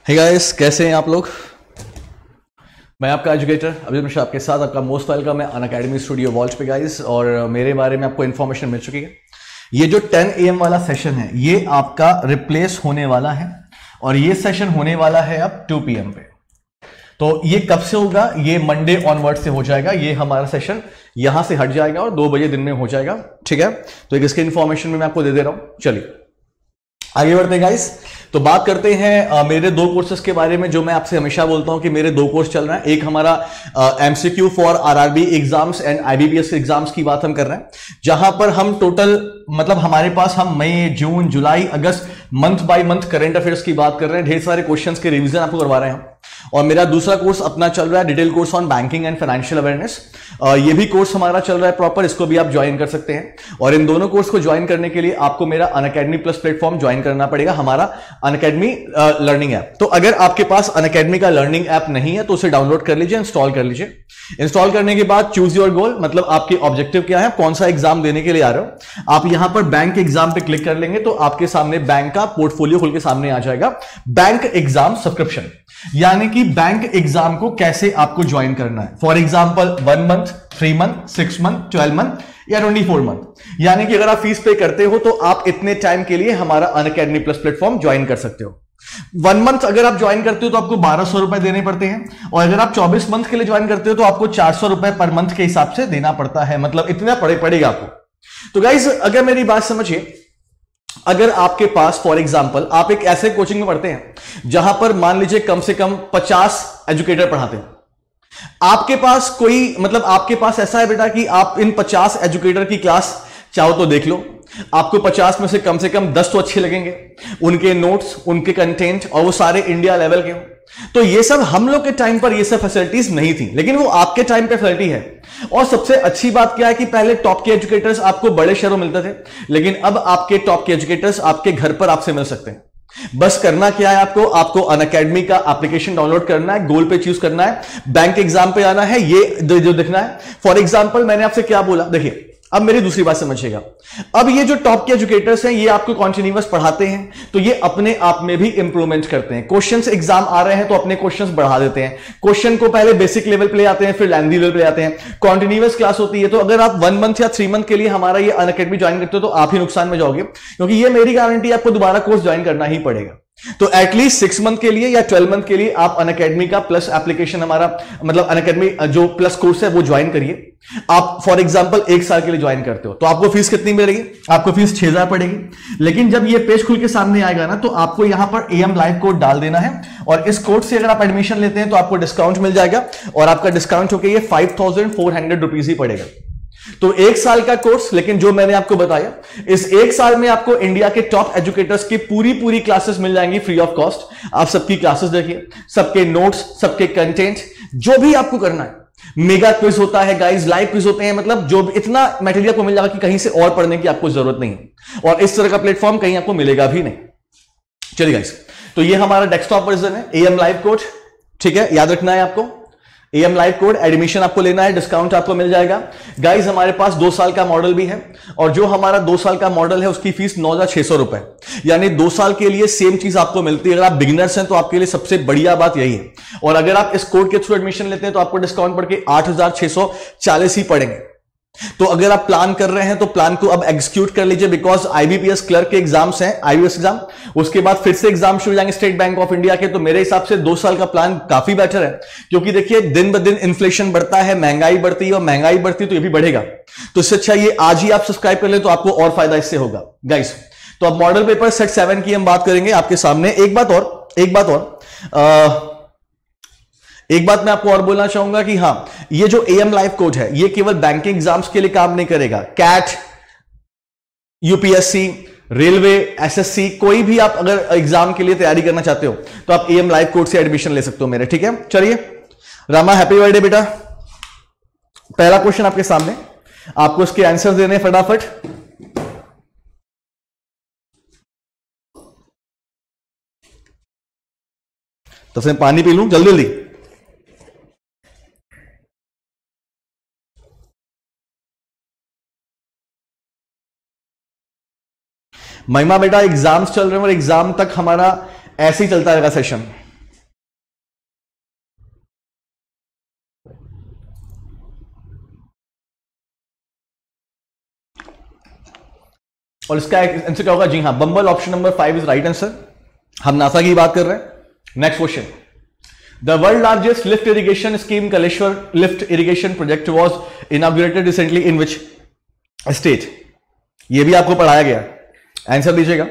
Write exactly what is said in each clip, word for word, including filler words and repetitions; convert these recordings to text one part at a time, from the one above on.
Hey guys, कैसे हैं आप लोग। मैं आपका एजुकेटर अभिजीत मिश्रा आपके साथ आपका मोस्ट वेलकम है अनअकैडमी स्टूडियो वॉल्ट पे गाइस। और मेरे बारे में आपको इन्फॉर्मेशन मिल चुकी है। ये जो टेन ए एम वाला सेशन है ये आपका रिप्लेस होने वाला है और ये सेशन होने वाला है अब टू पी एम पे। तो ये कब से होगा? ये मंडे ऑनवर्ड से हो जाएगा। ये हमारा सेशन यहां से हट जाएगा और दो बजे दिन में हो जाएगा। ठीक है, तो एक इसकी इन्फॉर्मेशन मैं आपको दे दे रहा हूं। चलिए आगे बढ़ते हैं गाइस। तो बात करते हैं आ, मेरे दो कोर्सेज के बारे में जो मैं आपसे हमेशा बोलता हूं कि मेरे दो कोर्स चल रहे हैं। एक हमारा MCQ for RRB exams and IBPS exams की बात हम कर रहे हैं, जहां पर हम टोटल मतलब हमारे पास हम मई, जून, जुलाई, अगस्त month by month current affairs की बात कर रहे हैं। ढेर सारे क्वेश्चंस के रिवीजन आपको करवा रहे हैं। और मेरा दूसरा कोर्स अपना चल रहा है detail course on banking and financial awareness. ये भी कोर्स हमारा चल रहा है प्रॉपर, इसको भी आप ज्वाइन कर सकते हैं। और इन दोनों कोर्स को ज्वाइन करने के लिए आपको मेरा अनअकैडमी प्लस प्लेटफॉर्म ज्वाइन करना पड़ेगा, हमारा अनअकैडमी लर्निंग ऐप। तो अगर आपके पास अनअकैडमी का लर्निंग ऐप नहीं है तो उसे डाउनलोड कर लीजिए, इंस्टॉल कर लीजिए। इंस्टॉल करने के बाद चूज योर गोल, मतलब आपके ऑब्जेक्टिव क्या है, कौन सा एग्जाम देने के लिए आ रहे हो। आप यहां पर बैंक एग्जाम पे क्लिक कर लेंगे तो आपके सामने बैंक का पोर्टफोलियो खुल के सामने आ जाएगा। बैंक एग्जाम सब्सक्रिप्शन, यानी कि बैंक एग्जाम को कैसे आपको ज्वाइन करना है। For example one month, three month, six month, twelve month या ट्वेंटी फोर मंथ। यानी कि अगर आप फीस पे करते हो तो आप इतने टाइम के लिए हमारा अनअकैडमी प्लस प्लेटफॉर्म ज्वाइन कर सकते हो। वन मंथ अगर आप ज्वाइन करते हो तो आपको बारह सौ रुपए देने पड़ते हैं, और अगर आप चौबीस मंथ के लिए ज्वाइन करते हो तो आपको चार सौ रुपए पर मंथ के हिसाब से देना पड़ता है। मतलब इतना पड़े पड़ेगा आपको। तो गाइज अगर मेरी बात समझिए, अगर आपके पास फॉर एग्जांपल आप एक ऐसे कोचिंग में पढ़ते हैं जहां पर मान लीजिए कम से कम पचास एजुकेटर पढ़ाते हैं, आपके पास कोई मतलब आपके पास ऐसा है बेटा कि आप इन पचास एजुकेटर की क्लास चाहो तो देख लो, आपको पचास में से कम से कम दस तो अच्छे लगेंगे, उनके नोट्स, उनके कंटेंट, और वो सारे इंडिया लेवल के हो। तो ये सब हम लोग के टाइम पर ये सब फैसिलिटीज नहीं थी, लेकिन वो आपके टाइम पे फैसिलिटी है। और सबसे अच्छी बात क्या है कि पहले टॉप के एजुकेटर्स आपको बड़े शहरों में मिलते थे, लेकिन अब आपके टॉप के एजुकेटर्स आपके घर पर आपसे मिल सकते हैं। बस करना क्या है आपको, आपको अनअकैडमी का एप्लीकेशन डाउनलोड करना है, गोल पे चूज करना है, बैंक एग्जाम पे आना है, ये जो दिखना है। फॉर एग्जांपल मैंने आपसे क्या बोला, देखिए अब मेरी दूसरी बात समझिएगा। अब ये जो टॉप के एजुकेटर्स हैं ये आपको कॉन्टिन्यूअस पढ़ाते हैं, तो ये अपने आप में भी इंप्रूवमेंट करते हैं। क्वेश्चंस एग्जाम आ रहे हैं तो अपने क्वेश्चंस बढ़ा देते हैं। क्वेश्चन को पहले बेसिक लेवल पे ले आते हैं, फिर लैंदी लेवल पे ले आते हैं। कॉन्टिन्यूअस क्लास होती है। तो अगर आप वन मंथ या थ्री मंथ के लिए हमारा ये अनअकैडमी ज्वाइन करते हो तो आप ही नुकसान में जाओगे, क्योंकि ये मेरी गारंटी, आपको दोबारा कोर्स ज्वाइन करना ही पड़ेगा। तो एटलीस्ट सिक्स मंथ के लिए या ट्वेल्व मंथ के लिए आप अनअकैडमी का प्लस एप्लीकेशन, हमारा मतलब अनअकैडमी जो प्लस कोर्स है वो ज्वाइन करिए। आप फॉर एग्जांपल एक साल के लिए ज्वाइन करते हो तो आपको फीस कितनी मिलेगी? आपको फीस छह हजार पड़ेगी। लेकिन जब ये पेज खुल के सामने आएगा ना तो आपको यहां पर एएम लाइव कोड डाल देना है, और इस कोड से अगर आप एडमिशन लेते हैं तो आपको डिस्काउंट मिल जाएगा, और आपका डिस्काउंट होकर ये five thousand four hundred rupees ही पड़ेगा। तो एक साल का कोर्स, लेकिन जो मैंने आपको बताया इस एक साल में आपको इंडिया के टॉप एजुकेटर्स की पूरी पूरी क्लासेस मिल जाएंगी फ्री ऑफ कॉस्ट। आप सबकी क्लासेस देखिए, सबके नोट्स, सबके कंटेंट, जो भी आपको करना है। मेगा क्विज होता है गाइस, लाइव क्विज होते हैं, मतलब जो भी इतना मटेरियल को मिल जाएगा कि कहीं से और पढ़ने की आपको जरूरत नहीं है, और इस तरह का प्लेटफॉर्म कहीं आपको मिलेगा भी नहीं। चलिए गाइस, तो ये हमारा डेस्कटॉप वर्जन है एएम लाइव कोड। ठीक है, याद रखना है आपको एएम लाइव कोड, एडमिशन आपको लेना है, डिस्काउंट आपको मिल जाएगा। गाइज हमारे पास दो साल का मॉडल भी है, और जो हमारा दो साल का मॉडल है उसकी फीस नौ हजार छह सौ रुपए, यानी दो साल के लिए सेम चीज आपको मिलती है। अगर आप बिगिनर्स हैं तो आपके लिए सबसे बढ़िया बात यही है। और अगर आप इस कोड के थ्रू एडमिशन लेते हैं तो आपको डिस्काउंट पड़ के आठ हजार छह सौ चालीस ही पड़ेंगे। तो अगर आप प्लान कर रहे हैं तो प्लान को अब एग्जीक्यूट कर लीजिए, बिकॉज आईबीपीएस क्लर्क के एग्जाम्स हैं, आईबीपीएस एग्जाम, उसके बाद फिर से एग्जाम शुरू हो जाएंगे स्टेट बैंक ऑफ इंडिया के। तो मेरे हिसाब से दो साल का प्लान काफी बेटर है, क्योंकि देखिए दिन ब दिन इन्फ्लेशन बढ़ता है, महंगाई बढ़ती है, और महंगाई बढ़ती है तो ये भी बढ़ेगा। तो इससे अच्छा ये आज ही आप सब्सक्राइब कर ले तो आपको और फायदा इससे होगा गाइस। तो अब मॉडल पेपर सेट सेवन की हम बात करेंगे आपके सामने। एक बात और एक बात और आ, एक बात मैं आपको और बोलना चाहूंगा कि हां, ये जो एएम लाइव कोड है ये केवल बैंकिंग एग्जाम्स के लिए काम नहीं करेगा। कैट, यूपीएससी, रेलवे, एसएससी, कोई भी आप अगर एग्जाम के लिए तैयारी करना चाहते हो तो आप एएम लाइव कोड से एडमिशन ले सकते हो मेरे। ठीक है, चलिए रामा, हैप्पी बर्थडे बेटा। पहला क्वेश्चन आपके सामने, आपको इसके आंसर देने फटाफट। तो फिर पानी पी लूं जल्दी जल्दी। महिमा बेटा एग्जाम्स चल रहे हैं और एग्जाम तक हमारा ऐसे ही चलता रहेगा सेशन। और इसका आंसर क्या होगा? जी हाँ, Bumble, option number five is right answer. हम नासा की बात कर रहे हैं। Next question, the world largest lift irrigation scheme Kaleshwar lift irrigation project was inaugurated recently in which state? ये भी आपको पढ़ाया गया, आंसर दीजिएगा।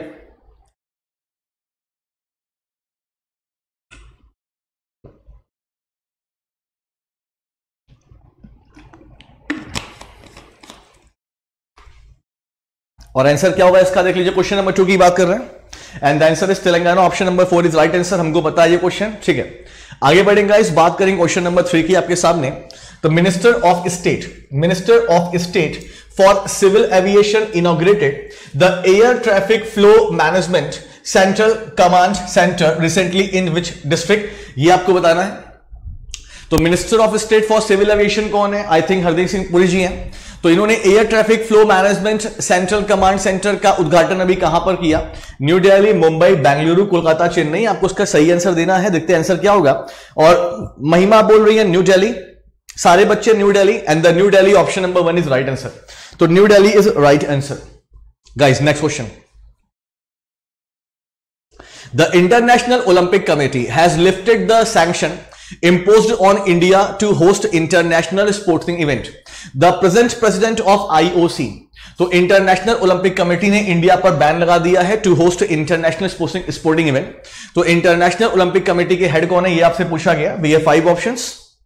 और आंसर क्या होगा इसका? देख लीजिए, क्वेश्चन नंबर टू की बात कर रहे हैं and the answer is Telangana, option number four is right answer. हमको पता है ये क्वेश्चन, ठीक है। आगे बढ़ेंगे, इस बात करेंगे क्वेश्चन नंबर थ्री की आपके सामने। तो minister of state minister of state for civil aviation inaugurated the air traffic flow management central command centre recently in which district? ये आपको बताना है। तो minister of state for civil aviation कौन है? आई थिंक हरदीप सिंह पुरी जी हैं। तो इन्होंने air traffic flow management central command centre का उद्घाटन अभी कहां पर किया? न्यू दिल्ली, मुंबई, बेंगलुरु, कोलकाता, चेन्नई। आपको उसका सही आंसर देना है। देखते हैं आंसर क्या होगा। और महिमा बोल रही है न्यू दिल्ली, सारे बच्चे New Delhi, and the new Delhi option number one is right answer. तो New Delhi is right answer guys. Next question, the international Olympic Committee has lifted the sanction imposed on India to host international sporting event. The present president of I O C, तो International Olympic Committee ने India पर ban लगा दिया है to host international sporting sporting event. तो International Olympic Committee के head कौन है? ये आपसे पूछा गया। We have five options.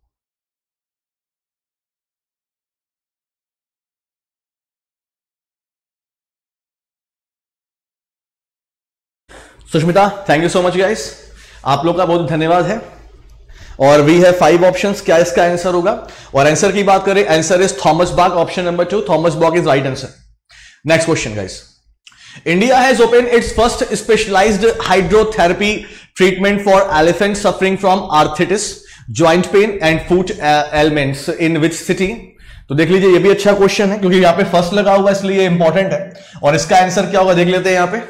Sushmita, thank you so much guys, आप लोग का बहुत धन्यवाद है। और वी हैव फाइव ऑप्शंस। क्या इसका आंसर होगा? और आंसर की बात करें, answer is Thomas Bach, option number two. Thomas Bach is right answer. Next question guys, India has open its first specialised hydrotherapy treatment for elephant suffering from arthritis, joint pain and foot ailments in which city? तो देख लीजिए, ये भी अच्छा question है क्योंकि यहां पे फर्स्ट लगा हुआ है, इसलिए इंपॉर्टेंट है। और इसका आंसर क्या होगा देख लेते हैं यहां पे।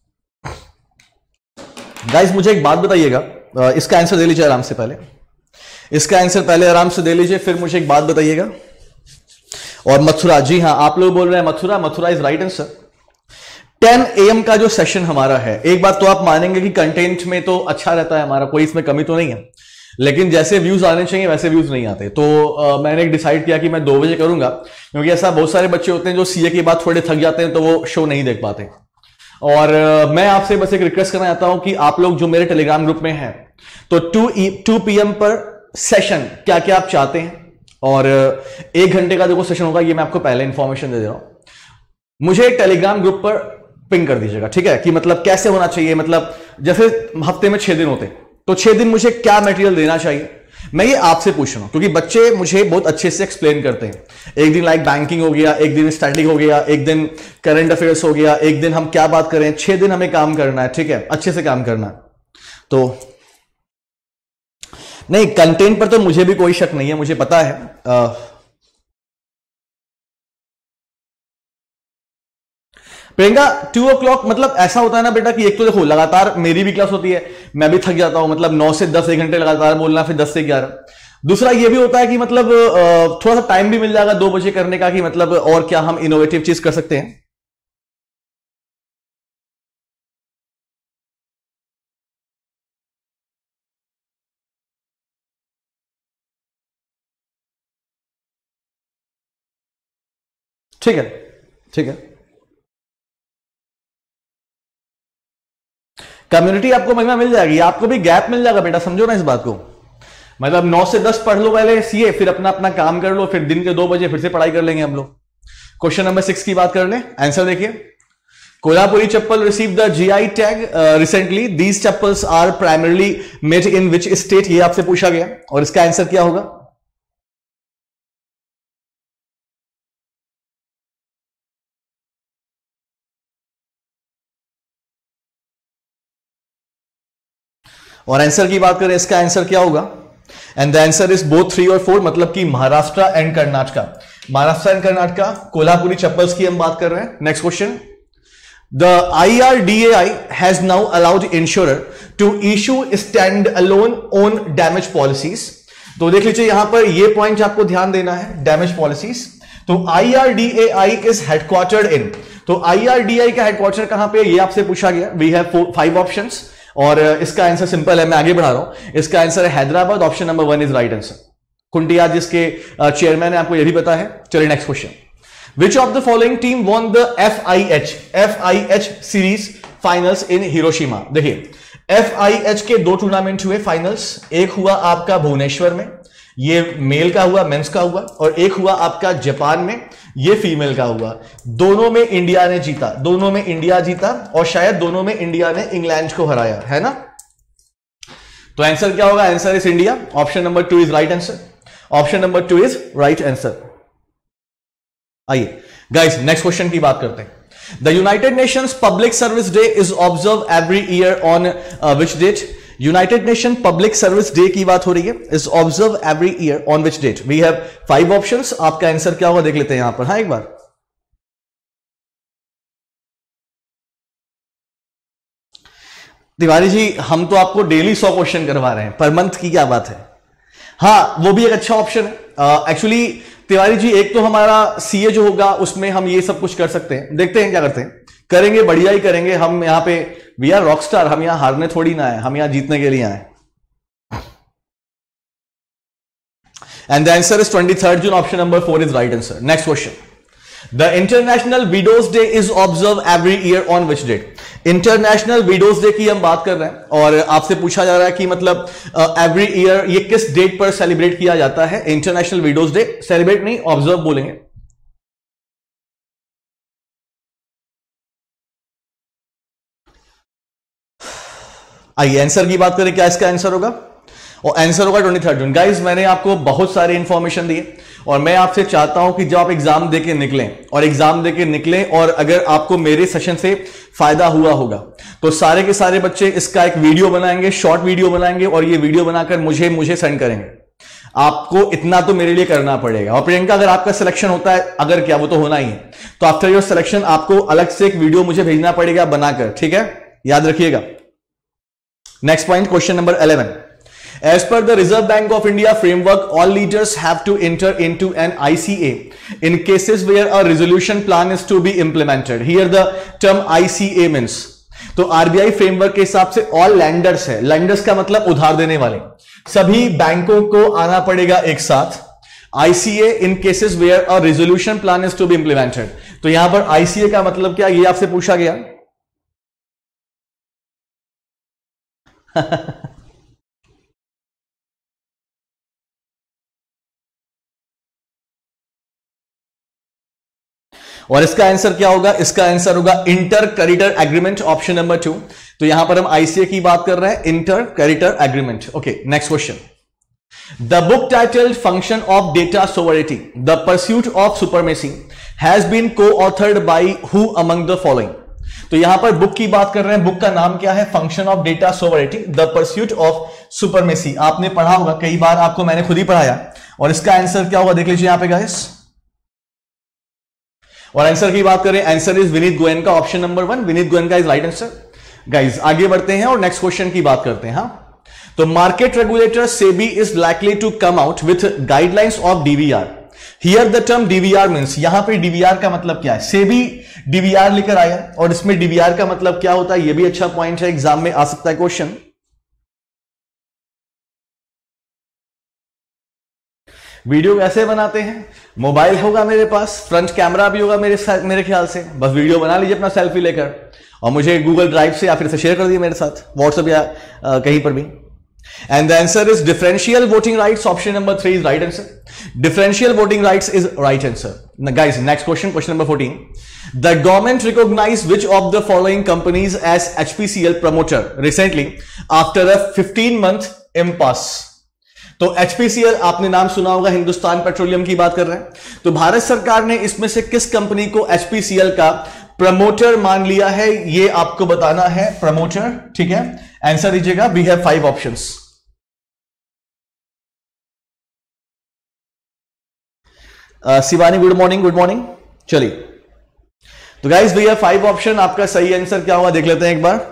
गाइस मुझे एक बात बताइएगा, इसका आंसर दे लीजिए आराम से, पहले इसका आंसर पहले आराम से दे लीजिए, फिर मुझे एक बात बताइएगा। और मथुरा, जी हां, आप लोग बोल रहे हैं Mathura, Mathura is right answer. Ten A m का जो सेशन हमारा है, एक बात तो आप मानेंगे कि कंटेंट में तो अच्छा रहता है हमारा, कोई इसमें कमी तो नहीं है, लेकिन जैसे व्यूज आने चाहिए वैसे व्यूज नहीं आते। तो आ, मैंने एक डिसाइड किया कि मैं दो बजे करूंगा, क्योंकि ऐसा बहुत सारे बच्चे होते हैं जो सीए के बाद थोड़े थक जाते हैं तो वो शो नहीं देख पाते। और आ, मैं आपसे बस एक रिक्वेस्ट करना चाहता हूं कि आप लोग जो मेरे टेलीग्राम ग्रुप में हैं, तो टू टू पी एम पर सेशन क्या क्या आप चाहते हैं, और एक घंटे का जो सेशन होगा ये मैं आपको पहले इंफॉर्मेशन दे दे रहा हूं। मुझे एक टेलीग्राम ग्रुप पर पिंग कर दीजिएगा, ठीक है, कि मतलब कैसे होना चाहिए, मतलब जैसे हफ्ते में छह दिन होते तो छह दिन मुझे क्या मटेरियल देना चाहिए, मैं ये आपसे पूछ रहा हूं, क्योंकि बच्चे मुझे बहुत अच्छे से एक्सप्लेन करते हैं। एक दिन लाइक बैंकिंग हो गया, एक दिन स्टैटिक हो गया, एक दिन करंट अफेयर्स हो गया, एक दिन हम क्या बात करें, छह दिन हमें काम करना है, ठीक है, अच्छे से काम करना है। तो नहीं, कंटेंट पर तो मुझे भी कोई शक नहीं है, मुझे पता है। आ, प्रियंका टू ओ क्लॉक मतलब ऐसा होता है ना बेटा कि एक तो देखो लगातार मेरी भी क्लास होती है, मैं भी थक जाता हूं, मतलब नौ से दस एक घंटे लगातार बोलना, फिर दस से ग्यारह। दूसरा ये भी होता है कि मतलब थोड़ा सा टाइम भी मिल जाएगा दो बजे करने का, कि मतलब और क्या हम इनोवेटिव चीज कर सकते हैं। ठीक है, ठीक है। कम्युनिटी आपको महिमा मिल जाएगी, आपको भी गैप मिल जाएगा बेटा, समझो ना इस बात को। मतलब नौ से दस पढ़ लो पहले सीए, फिर अपना अपना काम कर लो, फिर दिन के दो बजे फिर से पढ़ाई कर लेंगे हम लोग। क्वेश्चन नंबर सिक्स की बात कर लें, आंसर देखिए। Kolhapuri chappal receive the GI tag recently, these chappals are primarily made in which state? ये आपसे पूछा गया, और इसका आंसर क्या होगा? और आंसर की बात करें, इसका आंसर क्या होगा? And the answer is both three और फोर, मतलब कि महाराष्ट्र एंड कर्नाटका। महाराष्ट्र एंड कर्नाटका, कोल्हापुरी चप्पल्स की हम बात कर रहे हैं। Next question, the I R D A I has now allowed insurer to issue standalone own damage policies. तो देख लीजिए यहां पर ये पॉइंट आपको ध्यान देना है, डैमेज पॉलिसीज। तो I R D A I is headquartered in, तो आई आर डी आई का हेडक्वार्टर कहां पे, ये आपसे पूछा गया। वी हैव फाइव ऑप्शंस और इसका आंसर सिंपल है, मैं आगे बढ़ा रहा हूं। इसका आंसर है Hyderabad, option number one is right answer. Khuntia जिसके चेयरमैन है, आपको ये भी पता है। चलिए next question, which of the following team won the F I H F I H series finals in Hiroshima. देखिए एफ आई एच के दो टूर्नामेंट हुए फाइनल्स, एक हुआ आपका भुवनेश्वर में, ये मेल का हुआ, मेंस का हुआ, और एक हुआ आपका जापान में, ये फीमेल का हुआ। दोनों में इंडिया ने जीता, दोनों में इंडिया जीता, और शायद दोनों में इंडिया ने इंग्लैंड को हराया, है ना। तो आंसर क्या होगा, answer is India, option number two is right answer, option number two is right answer. आइए गाइस नेक्स्ट क्वेश्चन की बात करते हैं। The United Nations public service day is observe every year on which date. United Nation public service day की बात हो रही है, is observe every year on which date. We have five options, आपका आंसर क्या होगा देख लेते हैं यहां पर। हाँ एक बार, तिवारी जी हम तो आपको डेली सौ क्वेश्चन करवा रहे हैं, पर मंथ की क्या बात है। हाँ वो भी एक अच्छा ऑप्शन है एक्चुअली। uh, तिवारी जी एक तो हमारा सीए जो होगा उसमें हम ये सब कुछ कर सकते हैं, देखते हैं क्या करते हैं, करेंगे बढ़िया ही करेंगे। हम यहां पे वी आर रॉकस्टार, हम यहां हारने थोड़ी ना है, हम यहां जीतने के लिए आए। And the answer is twenty third June, option number four is right answer. Next question, the international widows day is observe every year on which date. International widows day की हम बात कर रहे हैं और आपसे पूछा जा रहा है कि मतलब एवरी uh, ईयर ये किस डेट पर सेलिब्रेट किया जाता है। इंटरनेशनल विडोज डे, सेलिब्रेट नहीं ऑब्जर्व बोलेंगे। आइए आंसर की बात करें, क्या इसका आंसर होगा, और आंसर होगा ट्वेंटी थर्ड जून। गाइज मैंने आपको बहुत सारी इंफॉर्मेशन दी और मैं आपसे चाहता हूं कि जब आप एग्जाम देके निकलें और एग्जाम देके निकलें और अगर आपको मेरे सेशन से फायदा हुआ होगा तो सारे के सारे बच्चे इसका एक वीडियो बनाएंगे, शॉर्ट वीडियो बनाएंगे और ये वीडियो बनाकर मुझे मुझे सेंड करेंगे। आपको इतना तो मेरे लिए करना पड़ेगा। और प्रियंका अगर आपका सिलेक्शन होता है, अगर क्या वो तो होना ही है, तो आफ्टर योर सिलेक्शन आपको अलग से एक वीडियो मुझे भेजना पड़ेगा बनाकर, ठीक है, याद रखिएगा। Next point, question number eleven. As per the Reserve Bank of India framework, all leaders have to enter into an I C A in cases where a resolution plan is to be implemented. Here the term I C A means, तो RBI framework के हिसाब से all landers है, landers का मतलब उधार देने वाले, सभी बैंकों को आना पड़ेगा एक साथ ICA in cases where a resolution plan is to be implemented. तो यहां पर आईसीए का मतलब क्या, ये आपसे पूछा गया। और इसका आंसर क्या होगा, इसका आंसर होगा inter creditor agreement, option number two. तो यहां पर हम आईसीए की बात कर रहे हैं, inter creditor agreement. Okay next question, the book titled function of data sovereignty the pursuit of supremacy has been coauthored by who among the following. तो यहां पर बुक की बात कर रहे हैं, बुक का नाम क्या है, function of data sovereignty the pursuit of supremacy. आपने पढ़ा होगा, कई बार आपको मैंने खुद ही पढ़ाया। और इसका आंसर क्या होगा देख लीजिए यहां पे गाइस। और आंसर की बात करें, answer is Vineet Goenka, option number one, Vineet Goenka is right answer. Guys आगे बढ़ते हैं और नेक्स्ट क्वेश्चन की बात करते हैं। हाँ, तो market regulator SEBI is likely to come out with guidelines of DVR. Here the term DVR means, यहां पे डीवीआर का मतलब क्या है, सेबी डीवीआर लेकर आया और इसमें डीवीआर का मतलब क्या होता है, यह भी अच्छा पॉइंट है, एग्जाम में आ सकता है क्वेश्चन। वीडियो कैसे बनाते हैं, मोबाइल होगा मेरे पास, फ्रंट कैमरा भी होगा मेरे मेरे ख्याल से, बस वीडियो बना लीजिए अपना सेल्फी लेकर और मुझे गूगल ड्राइव से या फिर से शेयर कर दिए मेरे साथ, व्हाट्सएप या आ, कहीं पर भी। And the answer is differential voting rights, option number three is right answer. Differential voting rights is right answer. Guys next question, question number fourteen. The government recognize which of the following companies as HPCL promoter recently after a fifteen month impasse. तो HPCL आपने नाम सुना होगा, Hindustan petroleum की बात कर रहे हैं। तो भारत सरकार ने इसमें से किस कंपनी को एचपीसीएल का प्रमोटर मान लिया है, ये आपको बताना है, प्रमोटर, ठीक है। आंसर दीजिएगा, we have five options. Shivani good morning, good morning. चलिए तो guys we have five option, आपका सही आंसर क्या हुआ देख लेते हैं एक बार।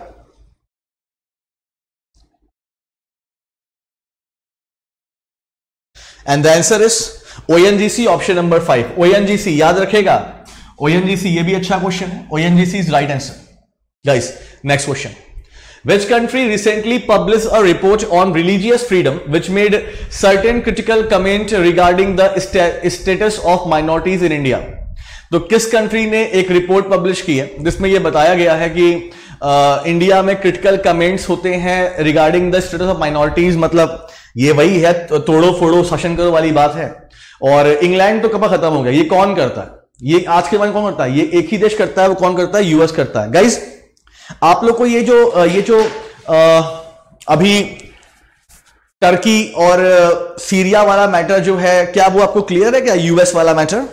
And the answer is ONGC option number five, ONGC याद रखेगा, ओएनजीसी ये भी अच्छा क्वेश्चन है, ONGC is right answer guys. Next question, which country recently published a report on religious freedom which made certain critical comment regarding the status of minorities in India? तो किस country ने एक report publish की है जिसमें यह बताया गया है कि आ, इंडिया में क्रिटिकल कमेंट्स होते हैं regarding the status of minorities, मतलब ये वही है तोड़ो फोड़ो शासन करो वाली बात है। और इंग्लैंड तो कब खत्म हो गया, ये कौन करता है, ये आज के बाद कौन करता है, ये एक ही देश करता है, वो कौन करता है, यूएस करता है। गाइस आप लोग को ये जो ये जो आ, अभी टर्की और सीरिया वाला मैटर जो है, क्या वो आपको क्लियर है क्या, यूएस वाला matter?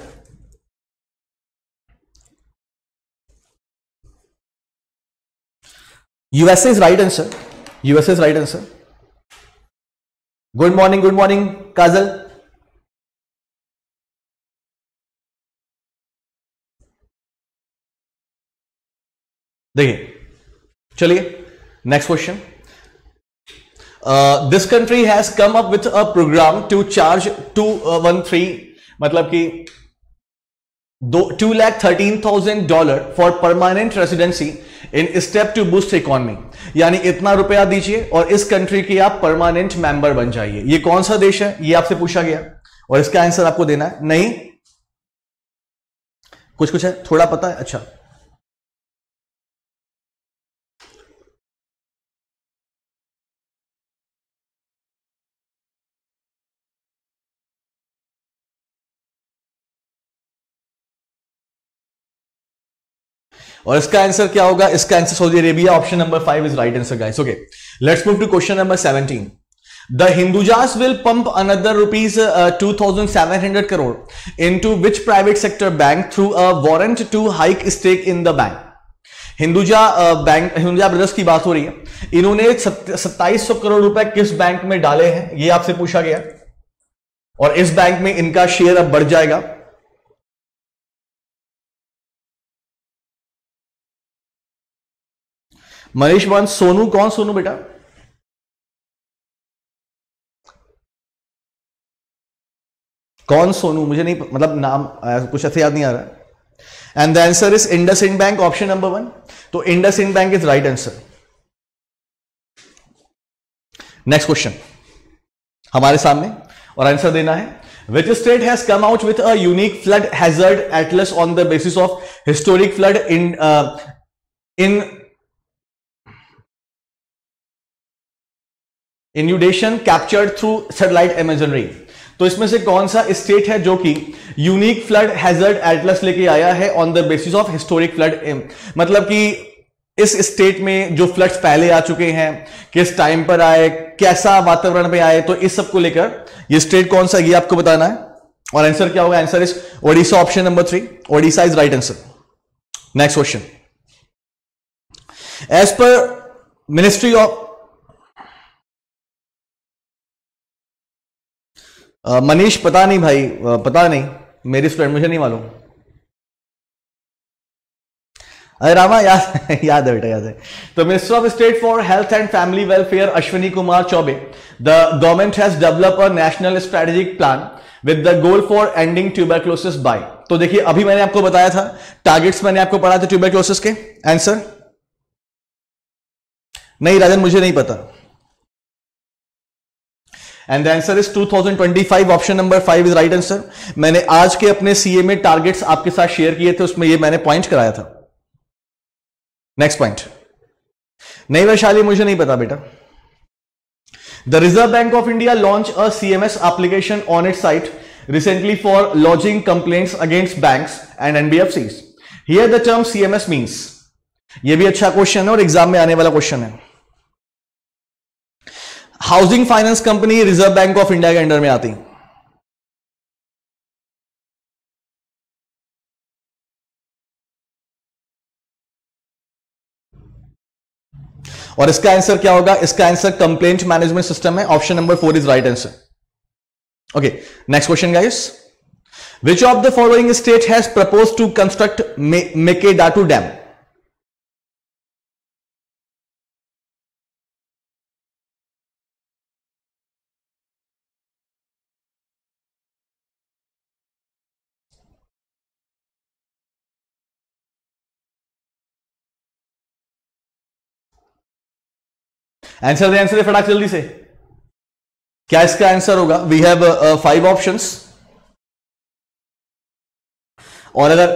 USA is right answer, USA is right answer. Good morning, good morning Kajal. देखिए चलिए next question, this country has come up with a program to charge two one three, मतलब कि दो two lakh thirteen thousand dollar for permanent residency in step to boost economy, यानी इतना रुपया दीजिए और इस कंट्री की आप परमानेंट मेंबर बन जाइए। ये कौन सा देश है, ये आपसे पूछा गया और इसका आंसर आपको देना है। नहीं कुछ कुछ है, थोड़ा पता है, अच्छा और इसका आंसर क्या होगा, इसका answer Saudi Arabia, option number five is right answer guys. Okay let's move to question number seventeen, the Hindujas will pump another rupees two thousand seven hundred crore into which private sector bank through a warrant to hike stake in the bank. Hinduja bank, Hinduja brothers की बात हो रही है, इन्होंने सत्ताईस सौ करोड़ रुपए किस बैंक में डाले हैं, ये आपसे पूछा गया और इस बैंक में इनका शेयर अब बढ़ जाएगा। मनीष वन, सोनू कौन सोनू बेटा, कौन सोनू, मुझे नहीं मतलब नाम कुछ ऐसे याद नहीं आ रहा। And the answer is IndusInd bank, option number one. तो IndusInd bank is right answer. Next question हमारे सामने और आंसर देना है, which state has come out with a unique flood hazard atlas on the basis of historic flood in uh, in inundation captured through satellite imagery। तो इसमें से कौन सा स्टेट है जो कि यूनिक फ्लड हैजर्ड एटलस लेके आया है on the basis of historic flood, मतलब कि इस स्टेट में जो फ्लड्स पहले आ चुके हैं, किस टाइम पर आए, कैसा वातावरण में आए, तो इस सब को लेकर ये स्टेट कौन सा, ये आपको बताना है और आंसर क्या होगा, answer is Odisha, option number three, Odisha is right answer. Next question, as per ministry of Manish, पता नहीं भाई, uh, पता नहीं, मेरी स्टूडेंट, मुझे नहीं मालूम। अरे रामा याद याद है बेटा, याद है। तो minister of state for health and family welfare Ashwini Kumar Choubey, the government has develop a national strategic plan with the goal for ending tuberculosis by. तो देखिए अभी मैंने आपको बताया था टारगेट्स, मैंने आपको पढ़ा था ट्यूबरक्लोसिस के, आंसर नहीं राजन मुझे नहीं पता, and the answer is two thousand twenty five, option number five is right answer. मैंने आज के अपने सीए में टारगेट्स आपके साथ शेयर किए थे, उसमें ये मैंने पॉइंट कराया था। नेक्स्ट पॉइंट, नहीं वैशाली मुझे नहीं पता बेटा। The Reserve bank of India launch a CMS application on it site recently for lodging complaints against banks and NBFCs. Here the term CMS means, ये भी अच्छा क्वेश्चन है और एग्जाम में आने वाला क्वेश्चन है। Housing finance company Reserve bank of India के अंडर में आती है। और इसका आंसर क्या होगा, इसका आंसर कंप्लेंट मैनेजमेंट सिस्टम है, option number four is right answer. Okay next question guys, which of the following state has propose to construct Mekedatu dam. Answer दे, आंसर दे फटाक जल्दी से। क्या इसका आंसर होगा? वी हैव फाइव ऑप्शंस, और अगर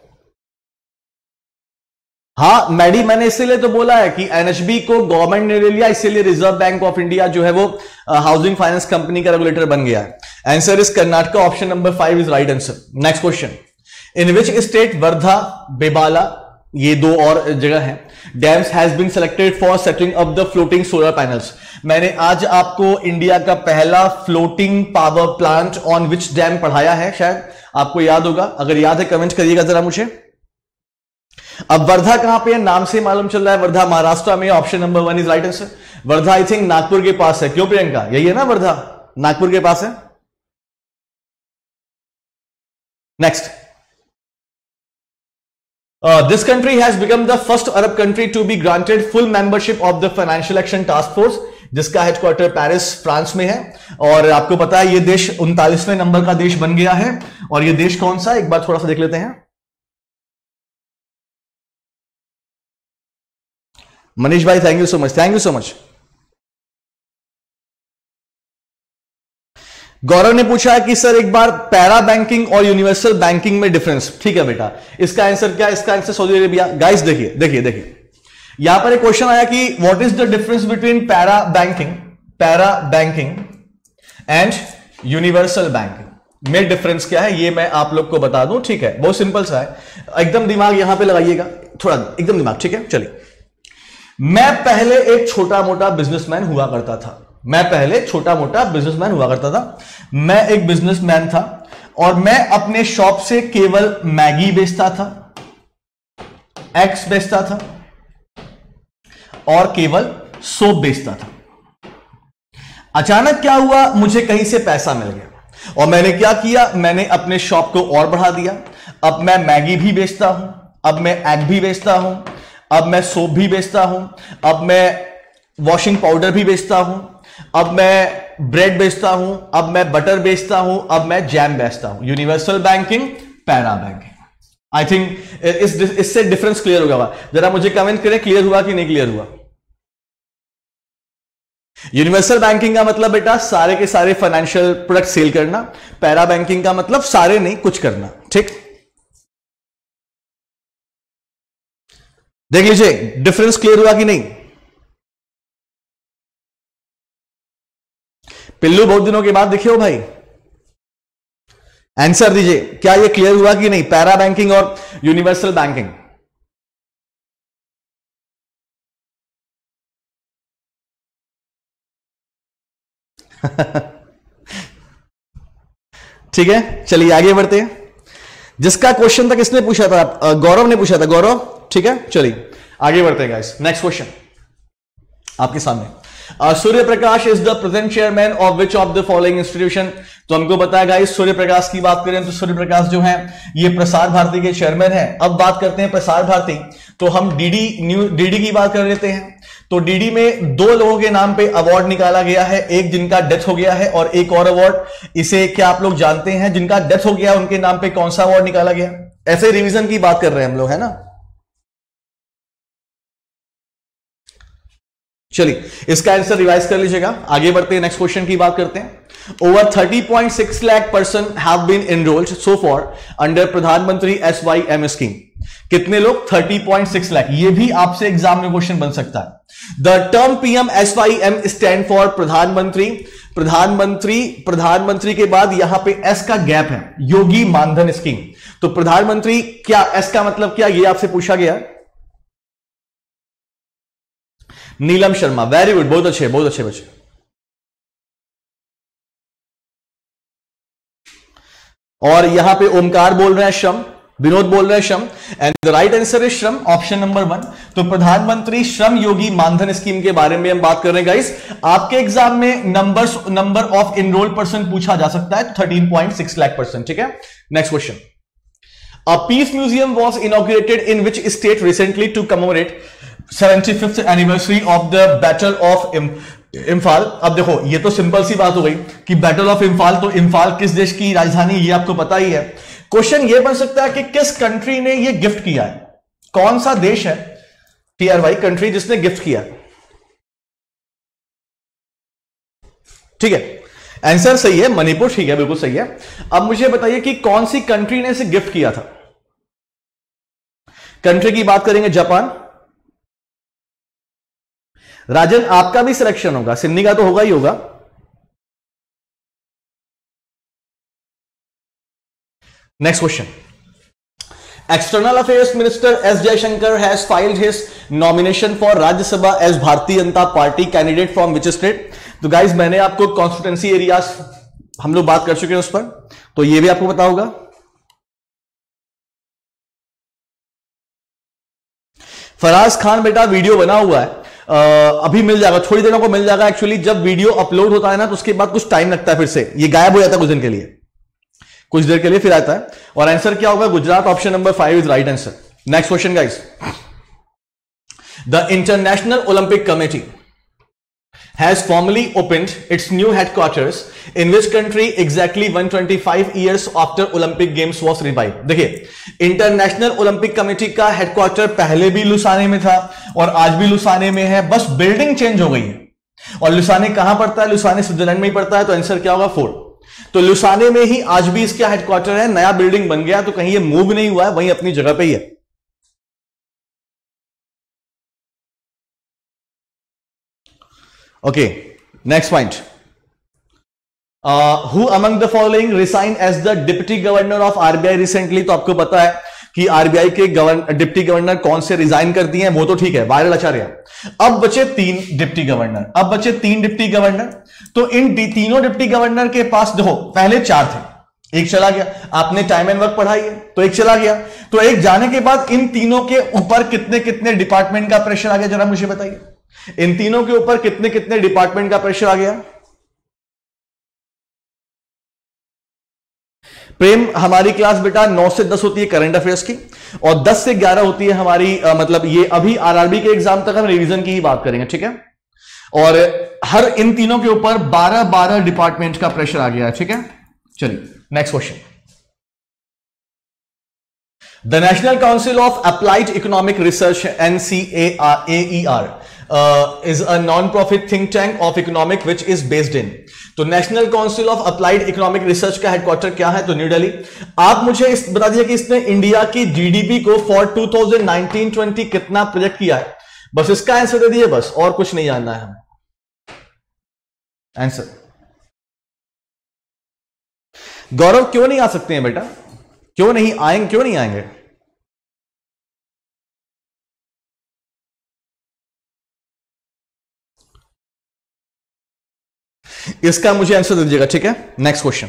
हाँ मैडी, मैंने इसीलिए तो बोला है कि एनएचबी को गवर्नमेंट ने ले लिया, इसीलिए रिजर्व बैंक ऑफ इंडिया जो है वो हाउसिंग फाइनेंस कंपनी का रेगुलेटर बन गया है। Answer is Karnataka, option number five is right answer. Next question, in which state Wardha, Bebala, ये दो और जगह है, dams has been selected for setting up the floating solar panels. मैंने आज आपको इंडिया का पहला floating power plant on which dam पढ़ाया है, शायद आपको याद होगा, अगर याद है कमेंट करिएगा जरा मुझे। अब वर्धा कहां पे है? नाम से मालूम चल रहा है वर्धा महाराष्ट्र में, option number one is right answer. Wardha I think Nagpur के पास है, क्यों प्रियंका? यही है ना, वर्धा नागपुर के पास है। Next, this country has become the first Arab country to be granted full membership of the financial action task force, जिसका हेडक्वार्टर पेरिस फ्रांस में है। और आपको पता है ये देश उनतालीसवें नंबर का देश बन गया है। और ये देश कौन सा है, एक बार थोड़ा सा देख लेते हैं। मनीष भाई thank you so much, thank you so much. Gaurav ने पूछा है कि सर एक बार पैरा बैंकिंग और यूनिवर्सल बैंकिंग में डिफरेंस। ठीक है बेटा, इसका आंसर क्या है? इसका आंसर सऊदी अरेबिया। गाइस देखिए देखिए देखिए, यहां पर एक क्वेश्चन आया कि what is the difference between para banking para banking and universal banking में डिफरेंस क्या है, ये मैं आप लोग को बता दूं। ठीक है, बहुत सिंपल सा है, एकदम दिमाग यहां पे लगाइएगा, थोड़ा एकदम दिमाग। ठीक है, चलिए। मैं पहले एक छोटा मोटा बिजनेसमैन हुआ करता था मैं पहले छोटा मोटा बिजनेसमैन हुआ करता था मैं एक बिजनेसमैन था और मैं अपने शॉप से केवल मैगी बेचता था, एग्स बेचता था और केवल सोप बेचता था। अचानक क्या हुआ, मुझे कहीं से पैसा मिल गया और मैंने क्या किया, मैंने अपने शॉप को और बढ़ा दिया। अब मैं मैगी भी बेचता हूं, अब मैं एग भी बेचता हूं, अब मैं सोप भी बेचता हूं, अब मैं वॉशिंग पाउडर भी बेचता हूं, अब मैं ब्रेड बेचता हूं, अब मैं बटर बेचता हूं, अब मैं जैम बेचता हूं। Universal banking, para banking. I think इस इससे डिफरेंस क्लियर होगा। जरा मुझे कमेंट करें क्लियर हुआ कि नहीं क्लियर हुआ। यूनिवर्सल बैंकिंग का मतलब बेटा सारे के सारे फाइनेंशियल प्रोडक्ट सेल करना, पैरा बैंकिंग का मतलब सारे नहीं कुछ करना। ठीक, देख लीजिए डिफरेंस क्लियर हुआ कि नहीं। पिल्लू बहुत दिनों के बाद दिखे हो भाई, आंसर दीजिए, क्या ये क्लियर हुआ कि नहीं, पैरा बैंकिंग और यूनिवर्सल बैंकिंग। ठीक है, चलिए आगे बढ़ते हैं। जिसका क्वेश्चन था किसने पूछा था, गौरव ने पूछा था, गौरव। ठीक है, चलिए आगे बढ़ते हैं गाइस। नेक्स्ट क्वेश्चन आपके सामने। Surya Prakash is the present chairman of which of the following institution. तो हमको पता है गाइस, सूर्य प्रकाश की बात करें तो सूर्य प्रकाश जो है ये प्रसार भारती के चेयरमैन है। अब बात करते हैं प्रसार भारती, तो हम डीडी न्यू डीडी की बात कर लेते हैं। तो डीडी में दो लोगों के नाम पे अवार्ड निकाला गया है, एक जिनका डेथ हो गया है और एक और अवार्ड। इसे क्या आप लोग जानते हैं, जिनका डेथ हो गया उनके नाम पे कौन सा अवार्ड निकाला गया? ऐसे रिवीजन की बात कर रहे हैं हम लोग, है ना। चलिए इसका आंसर रिवाइज कर लीजिएगा। आगे बढ़ते हैं, नेक्स्ट क्वेश्चन की बात करते हैं। Over thirty point six lakh person have been enrolled so far under Pradhanmantri S Y M scheme. कितने लोग? Thirty point six lakh. ये भी आपसे एग्जाम में क्वेश्चन बन सकता है। The term PM S Y M stand for Pradhanmantri. Pradhanmantri प्रधानमंत्री के बाद यहां पे एस का गैप है, योगी मानधन स्कीम। तो प्रधानमंत्री क्या, एस का मतलब क्या, ये आपसे पूछा गया। नीलम शर्मा, वेरी गुड, बहुत अच्छे बहुत अच्छे बच्चे। और यहां पे ओमकार बोल रहे हैं श्रम, विनोद बोल रहे हैं Shram, and the right answer is Shram, option number one. तो प्रधानमंत्री श्रम योगी मानधन स्कीम के बारे में हम बात कर रहे हैं गाइस। आपके एग्जाम में numbers number of enrolled person पूछा जा सकता है, thirteen point six lakh person. ठीक है, next question. A peace museum was inaugurated in which state recently to commemorate seventy fifth anniversary of the battle of Imphal. अब देखो ये तो सिंपल सी बात हो गई कि बैटल ऑफ इम्फाल, तो इम्फाल किस देश की राजधानी, ये आपको पता ही है। क्वेश्चन ये बन सकता है कि किस कंट्री ने ये गिफ्ट किया है, कौन सा देश है टी आर वाई कंट्री जिसने गिफ्ट किया है। ठीक है, आंसर सही है, मणिपुर ठीक है, बिल्कुल सही है। अब मुझे बताइए कि कौन सी कंट्री ने इसे गिफ्ट किया था। कंट्री की बात करेंगे जापान। राजन आपका भी सिलेक्शन होगा, सिन्नी का तो होगा ही होगा। Next question, external affairs minister S Jaishankar has filed his nomination for Rajya Sabha as Bharatiya Janata Party candidate from which state. तो गाइज मैंने आपको कॉन्स्टिट्यूंसी एरियाज हम लोग बात कर चुके हैं उस पर, तो ये भी आपको पता होगा। फराज खान बेटा वीडियो बना हुआ है, आ, अभी मिल जाएगा, थोड़ी देर को मिल जाएगा। एक्चुअली जब वीडियो अपलोड होता है ना तो उसके बाद कुछ टाइम लगता है, फिर से ये गायब हो जाता है कुछ दिन के लिए, कुछ देर के लिए फिर आता है। और आंसर क्या होगा, Gujarat, option number five is right answer. Next question guys, the international Olympic committee has formally opened its new headquarters in which country exactly one hundred twenty-five years after Olympic Games was revived। देखिए, international Olympic committee का headquarter पहले भी Lausanne में था और आज भी Lausanne में है, बस बिल्डिंग चेंज हो गई है। और लुसाने कहां पड़ता है, लुसाने स्विट्जरलैंड में ही पड़ता है, तो आंसर क्या होगा फोर। तो लुसाने में ही आज भी इसका हेडक्वार्टर है, नया बिल्डिंग बन गया, तो कहीं ये मूव नहीं हुआ है, वहीं अपनी जगह पे ही है। Okay, next point, who among the following resign as the deputy governor of RBI recently. तो आपको पता है कि आरबीआई के गवर्नर डिप्टी गवर्नर कौन से रिजाइन कर दिए हैं, वो तो ठीक है, वायरल आचार्य। अब बचे तीन डिप्टी गवर्नर, अब बचे तीन डिप्टी गवर्नर। तो इन तीनों डिप्टी गवर्नर के पास देखो, पहले चार थे, एक चला गया, आपने टाइम एंड वर्क पढ़ाई है तो एक चला गया, तो एक जाने के बाद इन तीनों के ऊपर कितने कितने डिपार्टमेंट का प्रेशर आ गया, जरा मुझे बताइए। इन तीनों के ऊपर कितने कितने डिपार्टमेंट का प्रेशर आ गया। प्रेम, हमारी क्लास बेटा नौ से दस होती है करंट अफेयर्स की, और दस से ग्यारह होती है हमारी आ, मतलब ये अभी आरआरबी के एग्जाम तक हम रिवीजन की ही बात करेंगे, ठीक है। और हर इन तीनों के ऊपर बारह बारह डिपार्टमेंट का प्रेशर आ गया है, ठीक है। चलिए next question, the national council of applied economic research N C A E R is a non profit think tank of economic which is based in. तो national council of applied economic research का headquarter क्या है, तो New Delhi. आप मुझे इस बता दिया कि इसने इंडिया की जीडीपी को for two thousand nineteen twenty कितना प्रोजेक्ट किया है, बस इसका आंसर दे दिए, बस और कुछ नहीं जानना है हमें। आंसर गौरव क्यों नहीं आ सकते हैं बेटा, क्यों नहीं आएंगे, क्यों नहीं आएंगे। इसका मुझे आंसर दे दीजिएगा, ठीक है। Next question,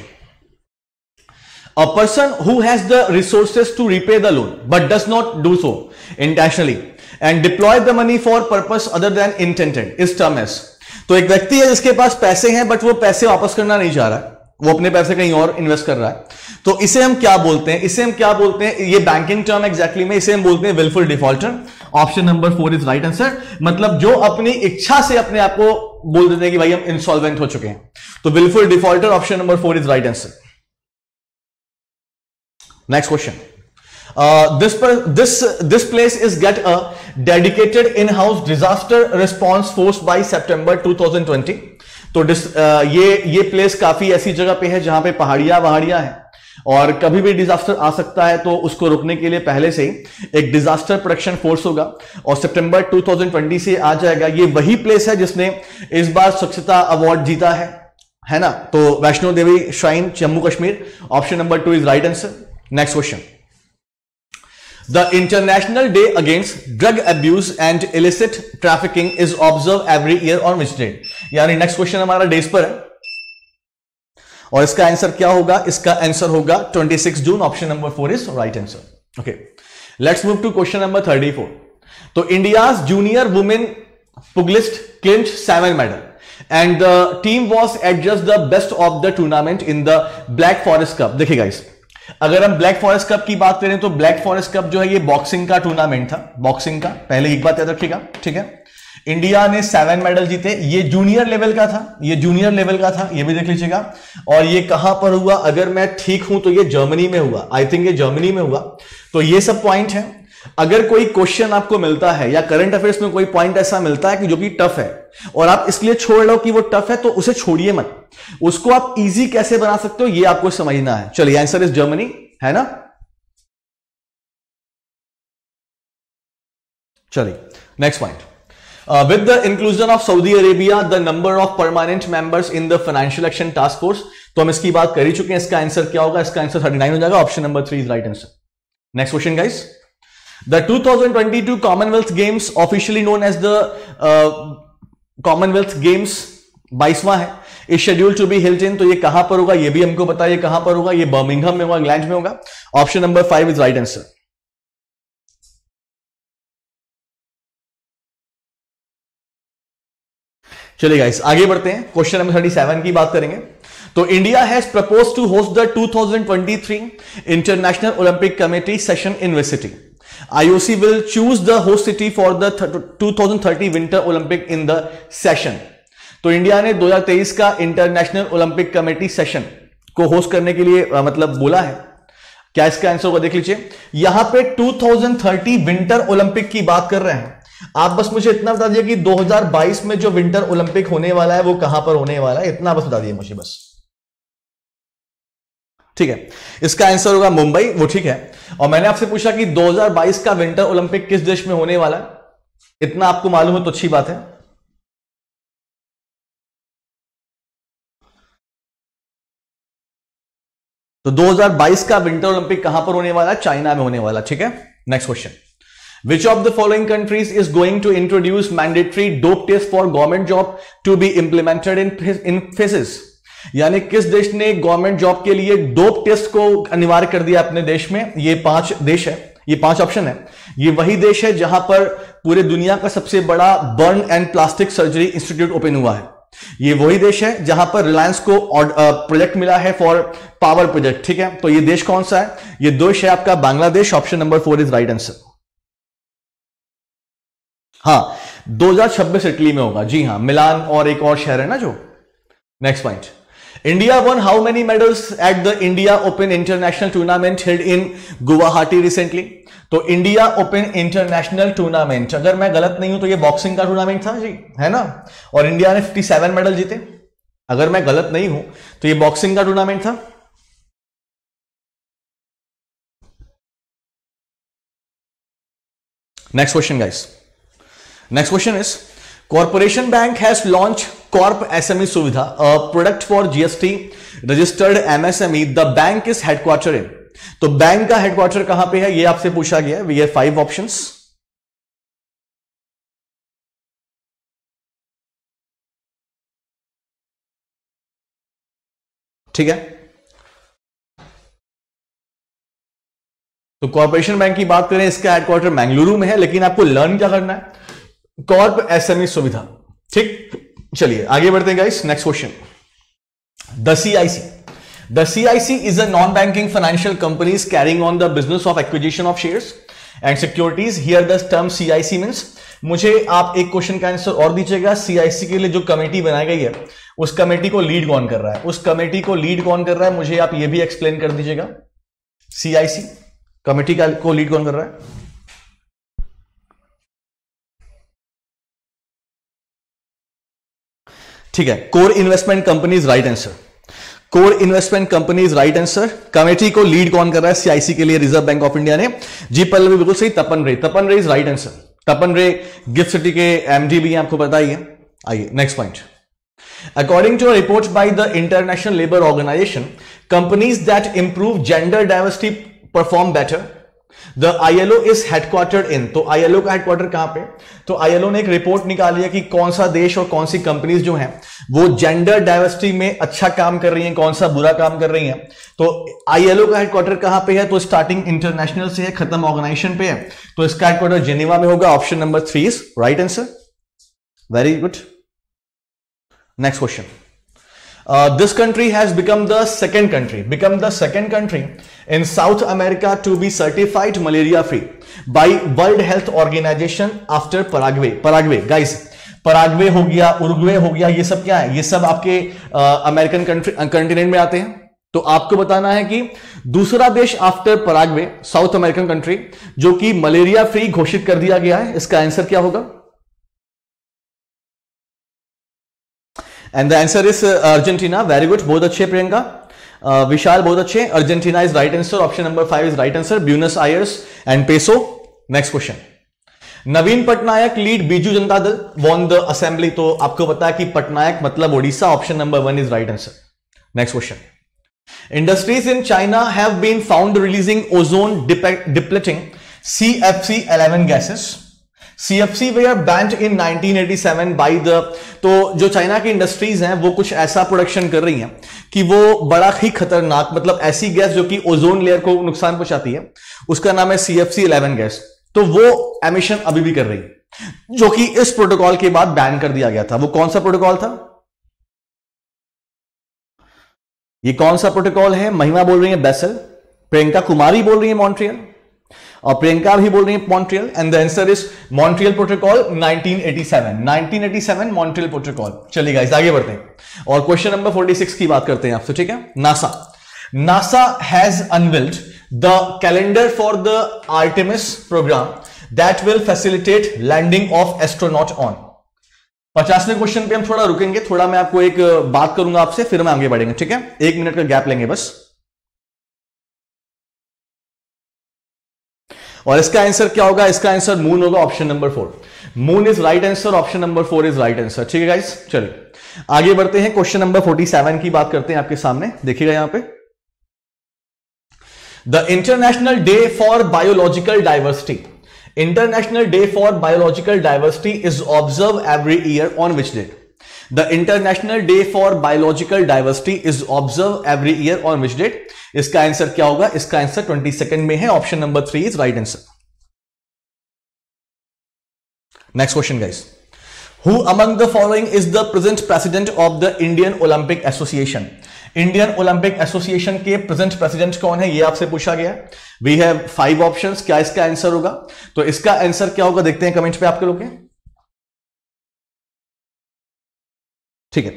a person who has the resources to repay the loan but does not do so intentionally and deploy the money for purpose other than intended is term as. तो एक व्यक्ति है जिसके पास पैसे हैं बट वो पैसे वापस करना नहीं चाह रहा है, वो अपने पैसे कहीं और इन्वेस्ट कर रहा है, तो इसे हम क्या बोलते हैं, इसे हम क्या बोलते हैं, ये बैंकिंग टर्म एग्जैक्टली में इसे हम बोलते हैं wilful defaulter. Option number four is right answer, मतलब जो अपनी इच्छा से अपने आप को बोल देते हैं कि भाई हम इंसॉल्वेंट हो चुके हैं, तो wilful defaulter option number four is right answer. Next question, this this this place is get a dedicated in house disaster response force by September two thousand twenty. तो डिस, uh, ये ये place काफी ऐसी जगह पे है जहां पे पहाड़ियां पहाड़ियां हैं और कभी भी डिजास्टर आ सकता है, तो उसको रोकने के लिए पहले से ही एक डिजास्टर प्रोटेक्शन फोर्स होगा और सितंबर टू थाउजेंड ट्वेंटी से आ जाएगा। ये वही प्लेस है जिसने इस बार स्वच्छता अवार्ड जीता है, है ना। तो Vaishno Devi shrine Jammu Kashmir, option number two is right answer. Next question, the international day against drug abuse and illicit trafficking is observe every year on which day. यानी नेक्स्ट क्वेश्चन हमारा डेज पर है और इसका आंसर क्या होगा, इसका आंसर होगा छब्बीस जून, option number four is right answer. Okay, let's move to question number thirty four. तो India's junior women pugilist clinch seven medal and the team was adjust the best of the tournament in the black forest cup. देखिए guys, अगर हम black forest cup की बात करें तो black forest cup जो है ये बॉक्सिंग का टूर्नामेंट था, बॉक्सिंग का। पहले एक बात याद रखिएगा, ठीक है। इंडिया ने सेवन मेडल जीते, ये जूनियर लेवल का था, ये जूनियर लेवल का था, ये भी देख लीजिएगा। और ये कहां पर हुआ, अगर मैं ठीक हूं तो ये जर्मनी में हुआ, आई थिंक ये जर्मनी में हुआ। तो ये सब पॉइंट है। अगर कोई क्वेश्चन आपको मिलता है या करंट अफेयर्स में कोई पॉइंट ऐसा मिलता है कि जो कि टफ है और आप इसलिए छोड़ रहे हो कि वो टफ है, तो उसे छोड़िए मत, उसको आप इजी कैसे बना सकते हो ये आपको समझना है। चलिए, आंसर इज जर्मनी, है ना। चलिए next point, with the inclusion of Saudi Arabia the number of permanent members in the financial action task force. तो हम इसकी बात कर ही चुके हैं, इसका आंसर क्या होगा, इसका आंसर थर्टी नाइन हो जाएगा, option number three is right answer. Next question guys, the two thousand twenty two commonwealth games officially known as the commonwealth games बाईसवां है, is schedule to be held in. तो ये कहां पर होगा, ये भी हमको पता है, ये कहां पर होगा, ये बर्मिंघम में होगा, इंग्लैंड में होगा, option number five is right answer. चलिए गाइस आगे बढ़ते हैं, क्वेश्चन नंबर थर्टी सेवन की बात करेंगे। तो India has propose to host the two thousand twenty three international Olympic committee session in which city? IOC will choose the host city for the two thousand thirty winter Olympic in the session. तो India ने दो हज़ार तेईस का international Olympic committee session को host करने के लिए आ, मतलब बोला है। क्या इसका आंसर होगा, देख लीजिए, यहां पे two thousand thirty winter Olympic की बात कर रहे हैं। आप बस मुझे इतना बता दिए कि दो हज़ार बाईस में जो विंटर ओलंपिक होने वाला है वो कहां पर होने वाला है, इतना बस बता दिए मुझे बस, ठीक है। इसका आंसर होगा मुंबई, वो ठीक है। और मैंने आपसे पूछा कि दो हज़ार बाईस का विंटर ओलंपिक किस देश में होने वाला है, इतना आपको मालूम है तो अच्छी बात है। तो दो हज़ार बाईस का विंटर ओलंपिक कहां पर होने वाला है, चाइना में होने वाला, ठीक है। Next question, Which of the following countries is going to introduce mandatory dope test for government job to be implemented in in phases? यानी किस देश ने गवर्नमेंट जॉब के लिए डोप टेस्ट को अनिवार्य कर दिया अपने देश में? ये पांच देश है, ये पांच ऑप्शन है। ये वही देश है जहां पर पूरे दुनिया का सबसे बड़ा burn and plastic surgery institute open हुआ है। ये वही देश है जहां पर रिलायंस को प्रोजेक्ट मिला है फॉर पावर प्रोजेक्ट, ठीक है। तो ये देश कौन सा है? ये देश है आपका Bangladesh, option number four is right answer. हाँ, दो हज़ार छब्बीस इटली में होगा, जी हाँ, मिलान और एक और शहर है ना जो। Next point, India won how many medals at the India open international tournament held in Guwahati recently? तो इंडिया ओपन इंटरनेशनल टूर्नामेंट, अगर मैं गलत नहीं हूं तो ये बॉक्सिंग का टूर्नामेंट था जी, है ना, और इंडिया ने सत्तावन मेडल जीते, अगर मैं गलत नहीं हूं तो ये बॉक्सिंग का टूर्नामेंट था। Next question guys, next question is, corporation bank has launched corp S M E सुविधा, a product for G S T registered M S M E, the bank is headquartered in। तो bank का headquarter कहां पे है ये आपसे पूछा गया है। ये फाइव ऑप्शंस, ठीक है। तो कॉर्पोरेशन बैंक की बात करें, इसका हेडक्वार्टर मैंगलुरु में है, लेकिन आपको लर्न क्या करना है, कॉर्प एसएमई सुविधा, ठीक। चलिए आगे बढ़ते हैं guys, next question, the CIC, the CIC is a non banking financial companies carrying on the business of acquisition of shares and securities. Here the term CIC means, मुझे आप एक क्वेश्चन का आंसर और दीजिएगा, सीआईसी के लिए जो committee बनाई गई है उस कमेटी को लीड कौन कर रहा है, उस कमेटी को लीड कौन कर रहा है, मुझे आप ये भी एक्सप्लेन कर दीजिएगा। सीआईसी कमेटी का को लीड कौन कर रहा है? ठीक है, core investment companies right answer, core investment companies right answer. Committee को लीड कौन कर रहा है सीआईसी के लिए? रिजर्व बैंक ऑफ इंडिया ने। जी पल्लवी बिल्कुल सही, तपन रे, तपन रे इज राइट आंसर। तपन रे गिफ्ट सिटी के एमडी भी आपको पता ही है। आइए next point, according to a report by the international labour organization, companies that improve gender diversity perform better, the ILO is headquartered in. तो आईएलओ का हेडक्वार्टर कहां पे? तो आईएलओ ने एक रिपोर्ट निकाली है कि कौन सा देश और कौन सी कंपनीज जो हैं वो जेंडर डाइवर्सिटी में अच्छा काम कर रही हैं, कौन सा बुरा काम कर रही हैं। तो आईएलओ का हेडक्वार्टर कहां पे है? तो स्टार्टिंग इंटरनेशनल से है, खत्म ऑर्गेनाइजेशन पे है, तो इसका हेडक्वार्टर जेनेवा में होगा, option number three is right answer. Very good. Next question, Uh, this country has become the second country, become the second country in South America to be certified malaria free by World Health Organization after Paraguay. Paraguay, guys, Paraguay हो गया, Uruguay हो गया, ये सब क्या है? ये सब आपके अमेरिकन कंट्री कंटिनेंट में आते हैं। तो आपको बताना है कि दूसरा देश after Paraguay, south American country, जो कि मलेरिया फ्री घोषित कर दिया गया है, इसका आंसर क्या होगा? And the answer is Argentina. Very good, बहुत अच्छे प्रियंका। uh, विशाल बहुत अच्छे। Argentina is right answer, option number five is right answer. Buenos Aires and peso. Next question, Naveen Patnaik lead Biju Janata Dal won the assembly. तो आपको पता है कि पटनायक मतलब Odisha, option number one is right answer. Next question, industries in China have been found releasing ozone depleting C F C eleven gases. C F C were banned in nineteen eighty-seven by the, तो जो China की industries हैं वो कुछ ऐसा production कर रही हैं कि वो बड़ा ही खतरनाक, मतलब ऐसी गैस जो कि ओजोन लेयर को नुकसान पहुंचाती है, उसका नाम है C F C eleven गैस। तो वो एमिशन अभी भी कर रही है, जो कि इस प्रोटोकॉल के बाद बैन कर दिया गया था। वो कौन सा प्रोटोकॉल था? ये कौन सा प्रोटोकॉल है? महिमा बोल रही है बेसल, प्रियंका कुमारी बोल रही है मॉन्ट्रियल, और प्रियंका भी बोल रही है Montreal. And the answer is Montreal protocol nineteen eighty seven. Nineteen eighty seven Montreal protocol. चलिए गाइस आगे बढ़ते हैं और क्वेश्चन नंबर फोर्टी सिक्स की बात करते हैं आपसे, ठीक है? NASA NASA has unveiled the calendar for the Artemis program that will facilitate landing of astronaut on. पचासवें क्वेश्चन पे हम थोड़ा रुकेंगे, थोड़ा मैं आपको एक बात करूंगा आपसे, फिर हम आगे बढ़ेंगे, ठीक है? एक मिनट का गैप लेंगे बस। और इसका आंसर क्या होगा? इसका आंसर मून होगा, option number four. Moon is right answer, option number four is right answer. ठीक है गाइस, चलिए आगे बढ़ते हैं। क्वेश्चन नंबर फोर्टी सेवन की बात करते हैं आपके सामने, देखिएगा यहां पे। The international day for biological diversity International Day for Biological Diversity is observed every year on which date? The International Day for Biological Diversity is observed every year on which date? इसका answer क्या होगा? इसका आंसर twenty second में है, option number three is right answer. Next question guys, Who among the following is the present president of the Indian Olympic Association? Indian Olympic association के present president कौन है, ये आपसे पूछा गया। वी हैव फाइव ऑप्शंस, क्या इसका answer होगा? तो इसका आंसर क्या होगा देखते हैं कमेंट पे आपके लोग के, ठीक है?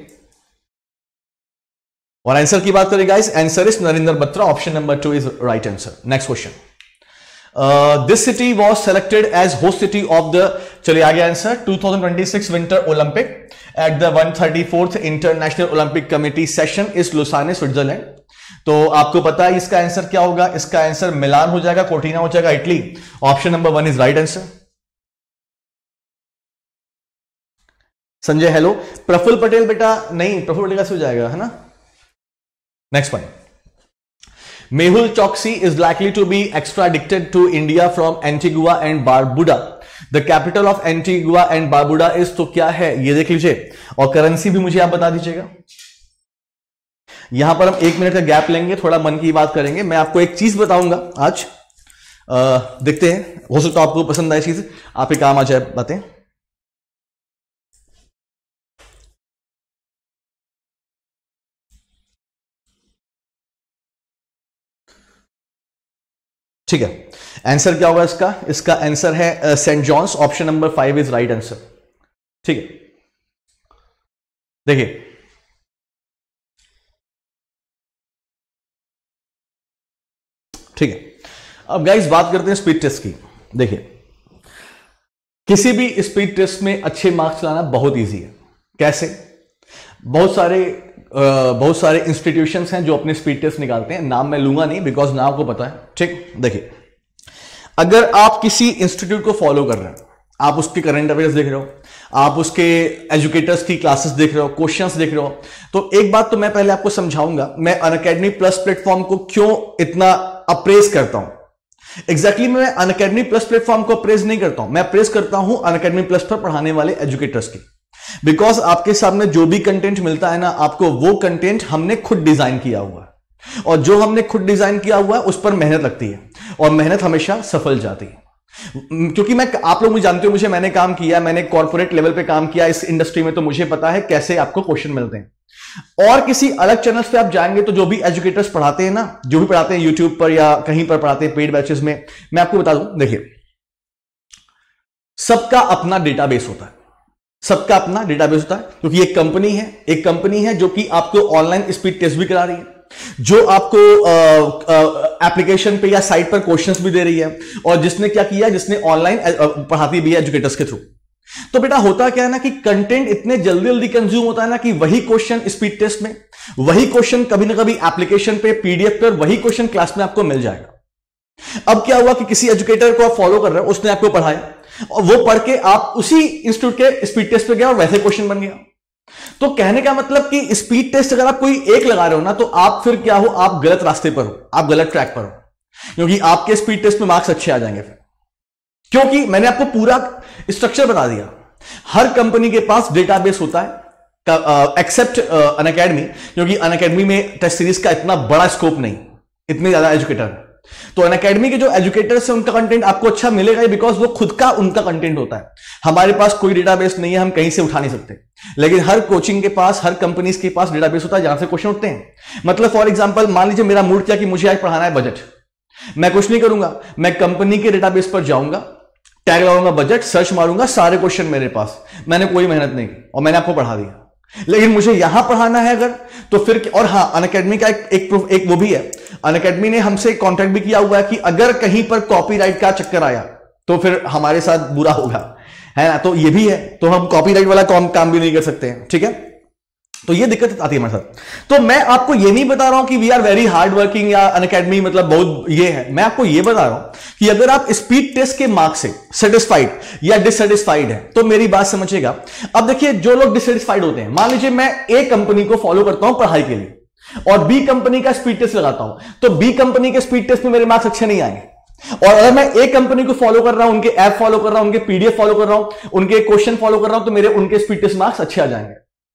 और आंसर की बात करें guys, answer is Narendra Batra, option number two is right answer. Next question, this city was selected as host city of the, चलिए आगे answer, two thousand twenty six winter Olympic at the one thirty fourth international Olympic committee session is Lausanne, Switzerland. तो आपको पता है इसका answer क्या होगा? इसका आंसर मिलान हो जाएगा, कोर्टिना हो जाएगा, Italy, option number one is right answer. Sanjay hello, Praful Patel बेटा नहीं, प्रफुल्ल पटेल कैसे हो जाएगा, है ना? Next point, Mehul Choksi is likely to be extradicted to India from Antigua and Barbuda. The capital of Antigua and Barbuda is, तो क्या है ये देख लीजिए, और करेंसी भी मुझे आप बता दीजिएगा। यहां पर हम एक मिनट का गैप लेंगे, थोड़ा मन की बात करेंगे। मैं आपको एक चीज बताऊंगा आज, आ, देखते हैं, हो सकता है आपको पसंद आए चीज, आपके काम आ जाए बातें। ठीक है, आंसर क्या होगा इसका? इसका आंसर है Saint John's, option number five is right answer. ठीक है, देखिए ठीक है, अब गाइस बात करते हैं स्पीड टेस्ट की। देखिए, किसी भी स्पीड टेस्ट में अच्छे मार्क्स लाना बहुत इजी है। कैसे? बहुत सारे बहुत सारे इंस्टीट्यूशंस हैं जो अपने स्पीड टेस्ट निकालते हैं, नाम मैं लूंगा नहीं बिकॉज नाम को पता है। ठीक, देखिए, अगर आप किसी इंस्टीट्यूट को फॉलो कर रहे हैं, आप उसके करंट अफेयर्स देख रहे हो, आप उसके एजुकेटर्स की क्लासेस देख रहे हो, क्वेश्चंस देख रहे हो, तो एक बात तो मैं पहले आपको समझाऊंगा, मैं अनअकैडमी प्लस प्लेटफॉर्म को क्यों इतना अप्रेज करता हूं। एग्जैक्टली exactly, मैं अनअकैडमी प्लस प्लेटफॉर्म को अप्रेज नहीं करता हूं, मैं अप्रेज करता हूं अनअकैडमी प्लस पर पढ़ाने वाले एजुकेटर्स की। बिकॉज आपके सामने जो भी कंटेंट मिलता है ना आपको, वो कंटेंट हमने खुद डिजाइन किया हुआ है, और जो हमने खुद डिजाइन किया हुआ है उस पर मेहनत लगती है, और मेहनत हमेशा सफल जाती है। क्योंकि मैं, आप लोग मुझे जानते हो, मुझे मैंने काम किया, मैंने कॉर्पोरेट लेवल पे काम किया इस इंडस्ट्री में, तो मुझे पता है कैसे आपको क्वेश्चन मिलते हैं। और किसी अलग चैनल्स पे आप जाएंगे तो जो भी एजुकेटर्स पढ़ाते हैं ना, जो भी पढ़ाते हैं यूट्यूब पर या कहीं पर पढ़ाते हैं पेड बैचेस में, मैं आपको बता दूं, देखिए, सबका अपना डेटाबेस होता है, सबका अपना डेटाबेस होता है, क्योंकि एक कंपनी है, एक कंपनी है जो कि आपको ऑनलाइन स्पीड टेस्ट भी करा रही है, जो आपको एप्लीकेशन पे या साइट पर क्वेश्चंस भी दे रही है, और जिसने क्या किया, जिसने ऑनलाइन पढ़ाती भी है एजुकेटर्स के थ्रू। तो बेटा होता क्या है ना कि कंटेंट इतने जल्दी जल्दी कंज्यूम होता है ना कि वही क्वेश्चन स्पीड टेस्ट में, वही क्वेश्चन कभी ना कभी एप्लीकेशन पे, पीडीएफ पर, वही क्वेश्चन क्लास में आपको मिल जाएगा। अब क्या हुआ कि किसी एजुकेटर को आप फॉलो कर रहे हो, उसने आपको पढ़ाया और वो पढ़ के आप उसी इंस्टीट्यूट के स्पीड टेस्ट पे गया और वैसे क्वेश्चन बन गया। तो कहने का मतलब कि स्पीड टेस्ट अगर आप कोई एक लगा रहे हो ना, तो आप फिर क्या हो, आप गलत रास्ते पर हो, आप गलत ट्रैक पर हो, क्योंकि आपके स्पीड टेस्ट में मार्क्स अच्छे आ जाएंगे फिर। क्योंकि मैंने आपको पूरा स्ट्रक्चर बता दिया। हर कंपनी के पास डेटाबेस होता है एक्सेप्ट अनअकैडमी, क्योंकि अनअकैडमी में टेस्ट सीरीज का इतना बड़ा स्कोप नहीं, इतने ज्यादा एजुकेटर। तो अनअकैडमी के जो एजुकेटर्स हैं उनका कंटेंट आपको अच्छा मिलेगा ही, बिकॉज वो खुद का उनका कंटेंट होता है। हमारे पास कोई डेटाबेस नहीं है, हम कहीं से उठा नहीं सकते, लेकिन हर कोचिंग के पास, हर कंपनीज के पास डेटाबेस होता है जहां से क्वेश्चन उठते हैं। मतलब फॉर एग्जांपल मान लीजिए मेरा मूड किया कि मुझे आज पढ़ाना है बजट, मैं कुछ नहीं करूंगा, मैं कंपनी के डेटाबेस पर जाऊंगा, टैग लगाऊंगा बजट, सर्च मारूंगा, सारे क्वेश्चन मेरे पास, मैंने कोई मेहनत नहीं की और मैंने आपको पढ़ा दिया। लेकिन मुझे यहां पढ़ाना है अगर, तो फिर, और हाँ अनअकैडमी का एक, एक एक वो भी है, अनअकैडमी ने हमसे कॉन्ट्रैक्ट भी किया हुआ है कि अगर कहीं पर कॉपीराइट का चक्कर आया तो फिर हमारे साथ बुरा होगा, है ना। तो ये भी है, तो हम कॉपीराइट वाला काम काम भी नहीं कर सकते हैं, ठीक है। तो ये दिक्कत आती है हमारे साथ। तो मैं आपको ये नहीं बता रहा हूं कि we are very hard working या अनअकैडमी मतलब बहुत ये है, मैं आपको ये बता रहा हूं कि अगर आप स्पीड टेस्ट के मार्क से सेटिस्फाइड या डिससेटिस्फाइड है तो मेरी बात समझिएगा। अब देखिए, जो लोग डिससेटिस्फाइड होते हैं, मान लीजिए मैं ए कंपनी को फॉलो करता हूं पढ़ाई के लिए और बी कंपनी का स्पीड टेस्ट लगाता हूं, तो बी कंपनी के स्पीड टेस्ट में मेरे मार्क्स अच्छे नहीं आएंगे। और अगर मैं ए कंपनी को फॉलो कर रहा हूं, उनके ऐप फॉलो कर रहा हूं, उनके पीडीएफ फॉलो कर रहा हूं, उनके क्वेश्चन फॉलो कर रहा हूं, तो मेरे उनके स्पीड टेस्ट मार्क्स अच्छे आ जाएंगे।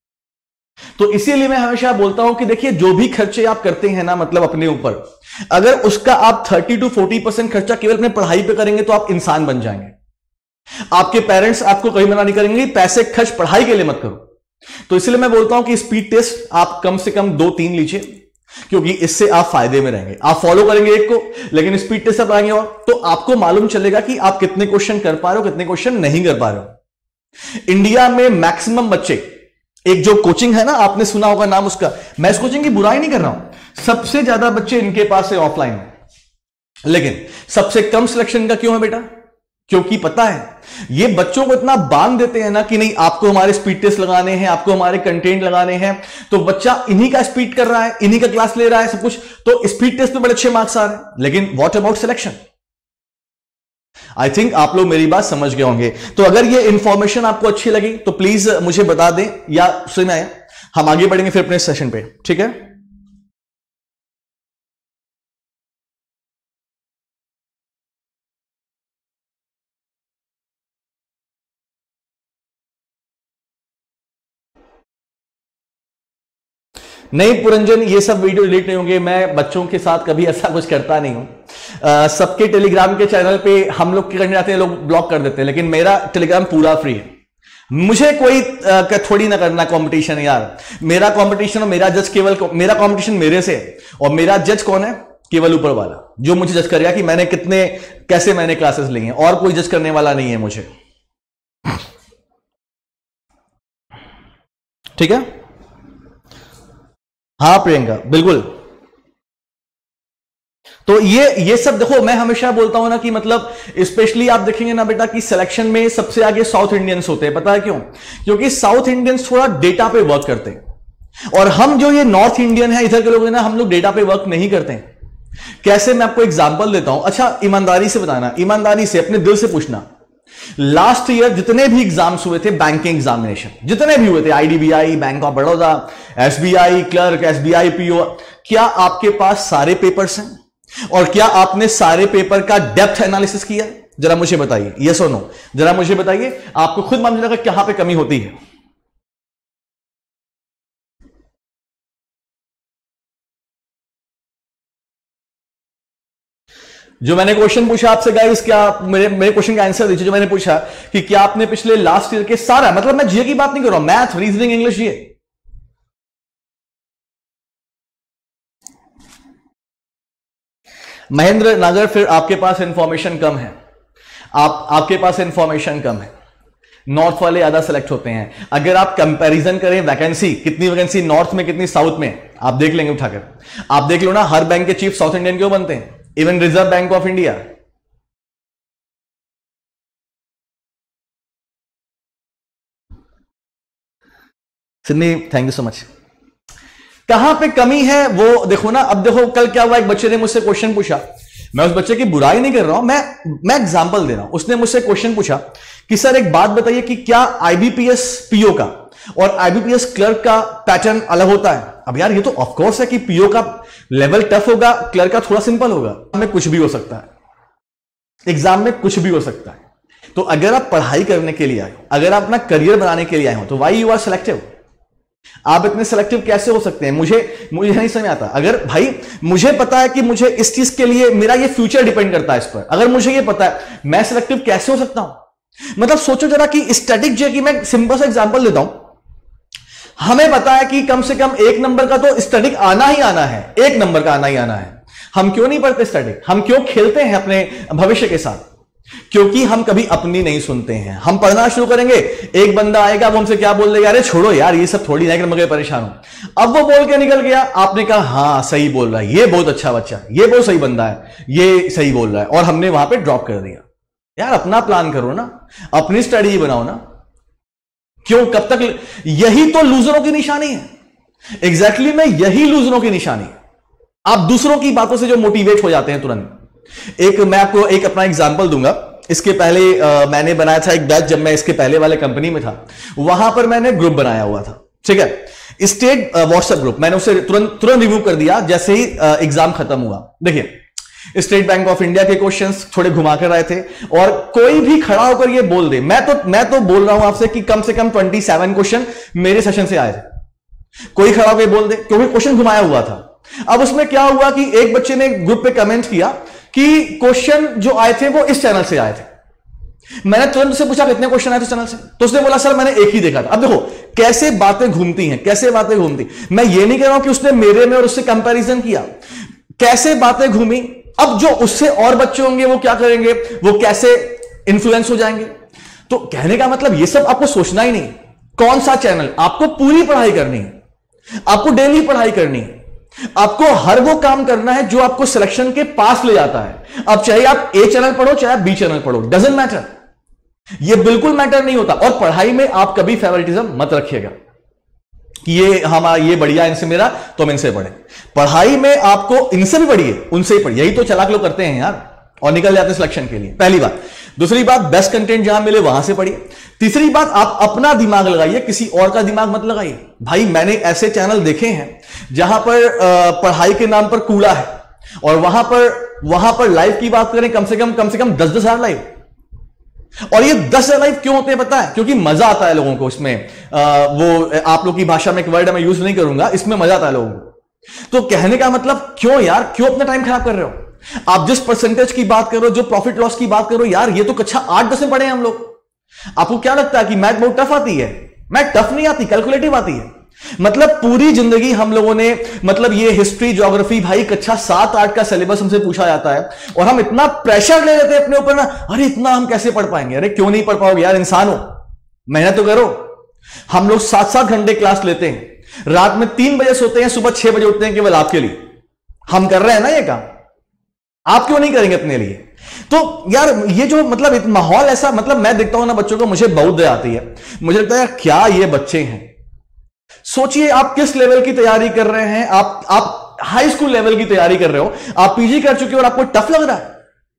तो इसीलिए मैं हमेशा बोलता हूं कि देखिए, जो भी खर्चे आप करते हैं ना, मतलब अपने ऊपर, अगर उसका आप थर्टी टू फोर्टी परसेंट खर्चा केवल अपने पढ़ाई पे करेंगे तो आप इंसान बन जाएंगे। आपके पेरेंट्स आपको कहीं मना नहीं करेंगे, पैसे खर्च पढ़ाई के लिए मत करो। तो इसलिए मैं बोलता हूं कि स्पीड टेस्ट आप कम से कम दो तीन लीजिए, क्योंकि इससे आप फायदे में रहेंगे। आप फॉलो करेंगे एक को, लेकिन स्पीड टेस्ट आप आएंगे और तो आपको मालूम चलेगा कि आप कितने क्वेश्चन कर पा रहे हो, कितने क्वेश्चन नहीं कर पा रहे हो। इंडिया में मैक्सिमम बच्चे, एक जो कोचिंग है ना, आपने सुना होगा नाम उसका, मैं इस कोचिंग की बुराई नहीं कर रहा हूं, सबसे ज्यादा बच्चे इनके पास है ऑफलाइन में, लेकिन सबसे कम सिलेक्शन का क्यों है बेटा? क्योंकि पता है, ये बच्चों को इतना बांध देते हैं ना कि नहीं आपको हमारे स्पीड टेस्ट लगाने हैं, आपको हमारे कंटेंट लगाने हैं, तो बच्चा इन्हीं का स्पीड कर रहा है, इन्हीं का क्लास ले रहा है, सब कुछ, तो स्पीड टेस्ट में बड़े अच्छे मार्क्स आ रहे हैं, लेकिन what about selection? I think आप लोग मेरी बात समझ गए होंगे। तो अगर ये इंफॉर्मेशन आपको अच्छी लगी तो प्लीज मुझे बता दें, या सुन आए, हम आगे बढ़ेंगे फिर अपने सेशन पे, ठीक है। नहीं पुरंजन, ये सब वीडियो डिलीट नहीं होंगे, मैं बच्चों के साथ कभी ऐसा कुछ करता नहीं हूं। सबके टेलीग्राम के चैनल पे हम लोग करने जाते हैं, लोग ब्लॉक कर देते हैं, लेकिन मेरा टेलीग्राम पूरा फ्री है। मुझे कोई आ, थोड़ी ना करना कंपटीशन यार, मेरा कंपटीशन और मेरा जज केवल, मेरा कंपटीशन मेरे से है, और मेरा जज कौन है? केवल ऊपर वाला, जो मुझे जज करेगा कि मैंने कितने, कैसे मैंने क्लासेस ली हैं, और कोई जज करने वाला नहीं है मुझे, ठीक है। हाँ प्रियंका, बिल्कुल। तो ये ये सब देखो, मैं हमेशा बोलता हूं ना कि मतलब स्पेशली आप देखेंगे ना बेटा कि सिलेक्शन में सबसे आगे साउथ इंडियंस होते हैं। पता है क्यों? क्योंकि साउथ इंडियंस थोड़ा डेटा पे वर्क करते हैं, और हम जो ये नॉर्थ इंडियन है, इधर के लोग हैं ना, हम लोग डेटा पे वर्क नहीं करते हैं। कैसे? मैं आपको एग्जांपल देता हूं। अच्छा, ईमानदारी से बताना, ईमानदारी से अपने दिल से पूछना, लास्ट ईयर जितने भी एग्जाम्स हुए थे, बैंकिंग एग्जामिनेशन जितने भी हुए थे, IDBI, bank of Baroda, SBI clerk, SBI PO, क्या आपके पास सारे पेपर्स हैं? और क्या आपने सारे पेपर का डेप्थ एनालिसिस किया? जरा मुझे बताइए, यस और नो, जरा मुझे बताइए। आपको खुद मालूम चलेगा कहां पे कमी होती है। जो मैंने क्वेश्चन पूछा आपसे गाइस, क्या मेरे मेरे क्वेश्चन का आंसर दीजिए। जो मैंने पूछा कि क्या आपने पिछले लास्ट ईयर के सारा, मतलब मैं जीए की बात नहीं कर रहा हूं, मैथ, रीजनिंग, इंग्लिश, ये महेंद्र नागर, फिर आपके पास इंफॉर्मेशन कम है, आप आपके पास इंफॉर्मेशन कम है। नॉर्थ वाले ज्यादा सेलेक्ट होते हैं। अगर आप कंपैरिजन करें वैकेंसी, कितनी वैकेंसी नॉर्थ में कितनी साउथ में, आप देख लेंगे उठाकर। आप देख लो ना, हर बैंक के चीफ साउथ इंडियन क्यों बनते हैं, even reserve bank of India. Sydney, thank you so much. कहां पे कमी है वो देखो ना। अब देखो कल क्या हुआ, एक बच्चे ने मुझसे क्वेश्चन पूछा, मैं उस बच्चे की बुराई नहीं कर रहा हूं, मैं मैं एग्जांपल दे रहा हूं। उसने मुझसे क्वेश्चन पूछा कि सर एक बात बताइए कि क्या आईबीपीएस पीओ का और आईबीपीएस क्लर्क का पैटर्न अलग होता है। अब यार ये तो ऑफ कोर्स है कि पीओ का लेवल टफ होगा, क्लर्क का थोड़ा सिंपल होगा। में कुछ भी हो सकता है, एग्जाम में कुछ भी हो सकता है। तो अगर आप पढ़ाई करने के लिए आए हो, अगर आप अपना करियर बनाने के लिए आए हो, तो वाई यू आर सेलेक्टिव। आप इतने सेलेक्टिव कैसे हो सकते हैं, मुझे मुझे नहीं समझ आता। अगर भाई मुझे पता है कि मुझे इस चीज के लिए मेरा ये फ्यूचर डिपेंड करता है इस पर, अगर मुझे ये पता है, मैं सेलेक्टिव कैसे हो सकता हूं। मतलब सोचो जरा कि स्टैटिक जे की मैं सिंपल सा एग्जांपल देता हूं। हमें पता है कि कम से कम एक नंबर का तो स्टैटिक आना ही आना है, एक नंबर का आना ही आना है। हम क्यों नहीं पढ़ते स्टैटिक, हम क्यों खेलते हैं अपने भविष्य के साथ, क्योंकि हम कभी अपनी नहीं सुनते हैं। हम पढ़ना शुरू करेंगे, एक बंदा आएगा, वो हमसे क्या बोल देगा, अरे छोड़ो यार ये सब थोड़ी ना, मगर परेशान हूं। अब वो बोल के निकल गया, आपने कहा हाँ सही बोल रहा है, ये बहुत अच्छा बच्चा, ये बहुत सही बंदा है, ये सही बोल रहा है, और हमने वहां पे ड्रॉप कर दिया। यार अपना प्लान करो ना, अपनी स्ट्रेटजी बनाओ ना। क्यों, कब तक, यही तो लूजरों की निशानी है। एग्जैक्टली में यही लूजरों की निशानी है। आप दूसरों की बातों से जो मोटिवेट हो जाते हैं तुरंत। एक मैं आपको एक अपना एग्जांपल दूंगा। इसके पहले आ, मैंने बनाया था एक बैच, जब मैं इसके पहले वाले कंपनी में था, वहां पर मैंने ग्रुप बनाया हुआ था, ठीक है, स्टेट व्हाट्सएप ग्रुप। मैंने उसे तुरंत तुरंत रिमूव कर दिया जैसे ही एग्जाम खत्म हुआ। देखिए स्टेट बैंक ऑफ इंडिया के क्वेश्चंस थोड़े घुमा कर आए थे, और कोई भी खड़ा होकर ये बोल दे, मैं तो मैं तो बोल रहा हूं आपसे कि कम से कम सत्ताईस क्वेश्चन मेरे सेशन से आए थे। कोई खड़ा होकर बोल दे, क्योंकि क्वेश्चन घुमाया हुआ था। अब उसमें क्या हुआ कि एक बच्चे ने ग्रुप पे कमेंट किया कि क्वेश्चन जो आए थे वो इस चैनल से आए थे। मैंने तुरंत उससे पूछा कितने क्वेश्चन आए थे चैनल से, तो उसने बोला सर मैंने एक ही देखा था। अब देखो कैसे बातें घूमती हैं, कैसे बातें घूमती। मैं ये नहीं कह रहा हूं कि उसने मेरे में और उससे कंपैरिजन किया, कैसे बातें घूमी। अब जो उससे और बच्चे होंगे वो क्या करेंगे, वो कैसे इंफ्लुएंस हो जाएंगे। तो कहने का मतलब ये सब आपको सोचना ही नहीं। कौन सा चैनल, आपको पूरी पढ़ाई करनी है, आपको डेली पढ़ाई करनी है, आपको हर वो काम करना है जो आपको सिलेक्शन के पास ले जाता है। अब चाहे आप ए चैनल पढ़ो चाहे आप बी चैनल पढ़ो, डजंट मैटर, ये बिल्कुल मैटर नहीं होता। और पढ़ाई में आप कभी फेवरेटिज्म मत रखिएगा कि ये हमारा ये बढ़िया, इनसे मेरा तो हम इनसे पढ़े। पढ़ाई में आपको इनसे भी पढ़िए, उनसे ही पढ़िए। यही तो चालाक लोग करते हैं यार, और निकल जाते हैं सिलेक्शन के लिए। पहली बात। दूसरी बात, बेस्ट कंटेंट जहां मिले वहां से पढ़िए। तीसरी बात, आप अपना दिमाग लगाइए, किसी और का दिमाग मत लगाइए। भाई मैंने ऐसे चैनल देखे हैं जहां पर पढ़ाई के नाम पर कूड़ा है, और वहां पर वहां पर लाइव की बात करें कम से कम कम से कम दस दस हजार लाइव। और ये दस हजार लाइव क्यों होते हैं पता है, क्योंकि मजा आता है लोगों को इसमें। आ, वो आप लोग की भाषा में एक वर्ड मैं यूज नहीं करूंगा, इसमें मजा आता है लोगों को। तो कहने का मतलब क्यों यार, क्यों अपना टाइम खराब कर रहे हो। आप जिस परसेंटेज की बात करो, जो प्रॉफिट लॉस की बात करो, यार ये तो कक्षा आठ दस में पढ़े हैं हम लोग। आपको क्या लगता है कि मैथ बहुत टफ आती है? मैथ टफ नहीं आती, कैलकुलेटिव आती है। मतलब पूरी जिंदगी हम लोगों ने, मतलब ये हिस्ट्री ज्योग्राफी भाई कक्षा सात आठ का सिलेबस हमसे पूछा जाता है, और हम इतना प्रेशर ले लेते हैं अपने ऊपर ना, अरे इतना हम कैसे पढ़ पाएंगे। अरे क्यों नहीं पढ़ पाओगे यार, इंसान हो, मेहनत तो करो। हम लोग सात सात घंटे क्लास लेते हैं, रात में तीन बजे सोते हैं, सुबह छह बजे उठते हैं केवल आपके लिए। हम कर रहे हैं ना ये काम, आप क्यों नहीं करेंगे अपने लिए। तो यार ये जो मतलब माहौल ऐसा, मतलब मैं देखता हूं ना बच्चों को, मुझे बहुत दया आती है। मुझे लगता है यार क्या ये बच्चे हैं। सोचिए आप किस लेवल की तैयारी कर रहे हैं, आप आप हाई स्कूल लेवल की तैयारी कर रहे हो, आप पीजी कर चुके हो और आपको टफ लग रहा है।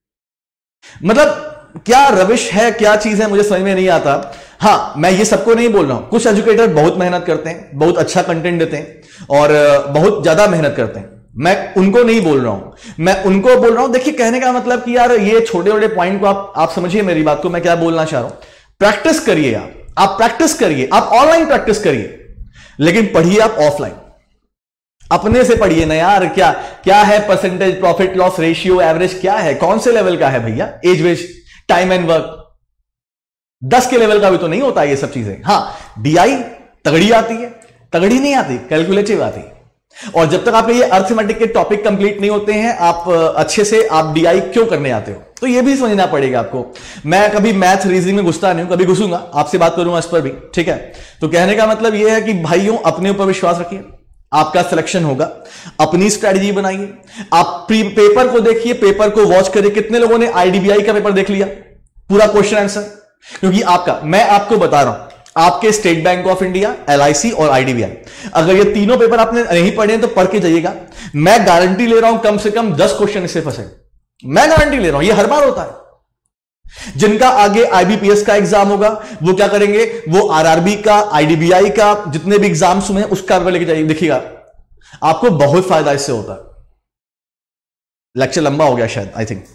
मतलब क्या रविश है, क्या चीज है, मुझे समझ में नहीं आता। हां मैं ये सबको नहीं बोल रहा हूं, कुछ एजुकेटर बहुत मेहनत करते हैं, बहुत अच्छा कंटेंट देते हैं और बहुत ज्यादा मेहनत करते हैं, मैं उनको नहीं बोल रहा हूं। मैं उनको बोल रहा हूं, देखिए कहने का मतलब कि यार ये छोटे छोटे पॉइंट को आप आप समझिए मेरी बात को, मैं क्या बोलना चाह रहा हूं। प्रैक्टिस करिए, आप आप प्रैक्टिस करिए, आप ऑनलाइन प्रैक्टिस करिए, लेकिन पढ़िए आप ऑफलाइन, अपने से पढ़िए ना यार। क्या क्या है percentage, profit loss ratio, average क्या है, कौन से लेवल का है भैया, age wage, time and work, दस के लेवल का भी तो नहीं होता ये सब चीजें। हां डीआई तगड़ी आती है, तगड़ी नहीं आती, कैलकुलेटिव आती है। और जब तक आपके ये अर्थमेटिक के टॉपिक कंप्लीट नहीं होते हैं, आप अच्छे से आप डीआई क्यों करने आते हो, तो ये भी समझना पड़ेगा आपको। मैं कभी मैथ रीजनिंग में घुसता नहीं हूं, कभी घुसूंगा, आपसे बात करूंगा इस पर भी, ठीक है। तो कहने का मतलब ये है कि भाइयों अपने ऊपर विश्वास रखिए, आपका सिलेक्शन होगा, अपनी स्ट्रेटजी बनाइए, आप पेपर को देखिए, पेपर को वॉच करिए। कितने लोगों ने आईडीबीआई का पेपर देख लिया, पूरा क्वेश्चन आंसर? क्योंकि आपका, मैं आपको बता रहा हूं, आपके state bank of India, LIC और आईडीबीआई, अगर ये तीनों पेपर आपने नहीं पढ़े तो पढ़ के जाइएगा। मैं गारंटी ले रहा हूं कम से कम दस क्वेश्चन इससे फंसे, मैं गारंटी ले रहा हूं, ये हर बार होता है। जिनका आगे आईबीपीएस का एग्जाम होगा वो क्या करेंगे, वो आरआरबी का, आईडीबीआई का, जितने भी एग्जाम्स हुए उसका पेपर लेके जाइए, देखिएगा आपको बहुत फायदा इससे होता है। लेक्चर लंबा हो गया शायद, I think.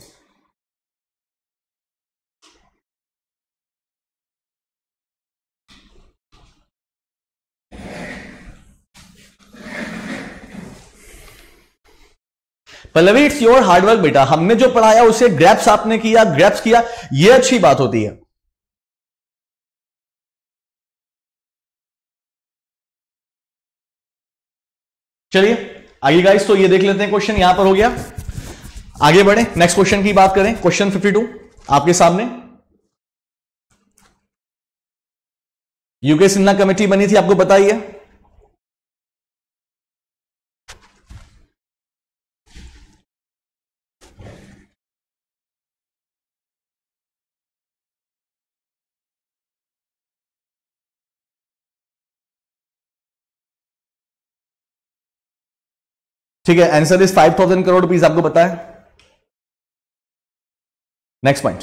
Pallavi it's your hard work बेटा, हमने जो पढ़ाया उसे ग्रैप्स आपने किया, ग्रैप्स किया, यह अच्छी बात होती है। चलिए आगे गाइस, तो ये देख लेते हैं क्वेश्चन, यहां पर हो गया। आगे बढ़े, नेक्स्ट क्वेश्चन की बात करें। क्वेश्चन फिफ्टी टू आपके सामने। यूके सिन्हा कमेटी बनी थी, आपको पता ही है। ठीक है, answer is five thousand crore rupees, आपको पता है। Next point,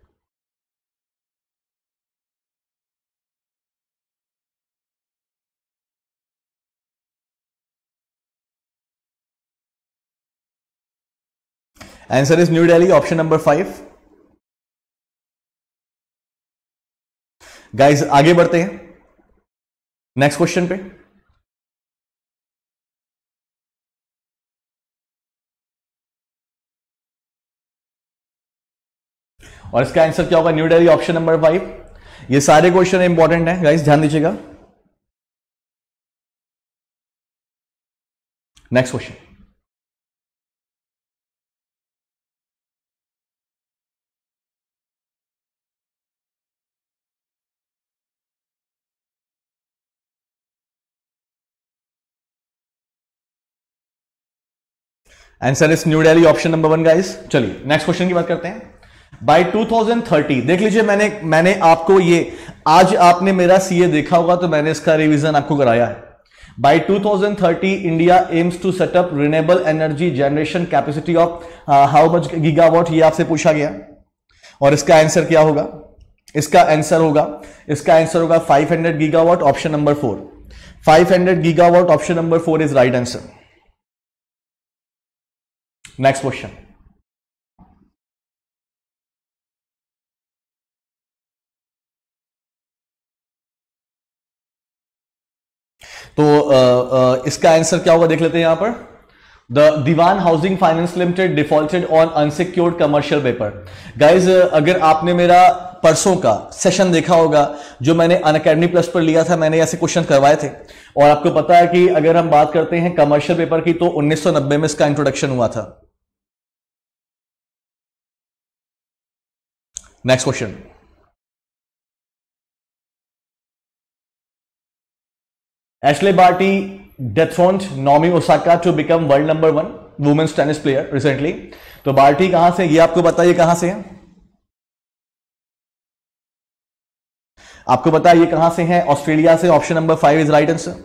answer is new Delhi, option number five. Guys आगे बढ़ते हैं नेक्स्ट क्वेश्चन पे। और इसका आंसर क्या होगा, new Delhi, option number five. ये सारे क्वेश्चन इंपॉर्टेंट हैं गाइस, ध्यान दीजिएगा। Next question, answer is new Delhi, option number one guys. चलिए नेक्स्ट क्वेश्चन की बात करते हैं। बाय टू थाउजेंड थर्टी, देख लीजिए, मैंने मैंने आपको ये, आज आपने मेरा सीए देखा होगा तो मैंने इसका रिवीजन आपको कराया है। By two thousand thirty India aims to set up renewable energy generation capacity of how much gigawatt, ये आपसे पूछा गया। और इसका आंसर क्या होगा, इसका आंसर होगा इसका आंसर होगा five hundred gigawatt, option number four. Five hundred gigawatt, option number four is right answer. Next question, तो आ, आ, इसका आंसर क्या होगा देख लेते हैं यहां पर। The Dewan housing finance limited defaulted on unsecured commercial paper. Guys अगर आपने मेरा परसों का सेशन देखा होगा जो मैंने अनअकैडमी प्लस पर लिया था, मैंने ऐसे क्वेश्चन करवाए थे। और आपको पता है कि अगर हम बात करते हैं कमर्शियल पेपर की तो उन्नीस सौ नब्बे में इसका इंट्रोडक्शन हुआ था। Next question, Ashley Barty dethroned Naomi Osaka to become world number one women's tennis player recently। तो बार्टी कहां से, ये आपको पता है, ये कहां से है, आपको पता है ये कहां से है, ऑस्ट्रेलिया से, option number five is right answer.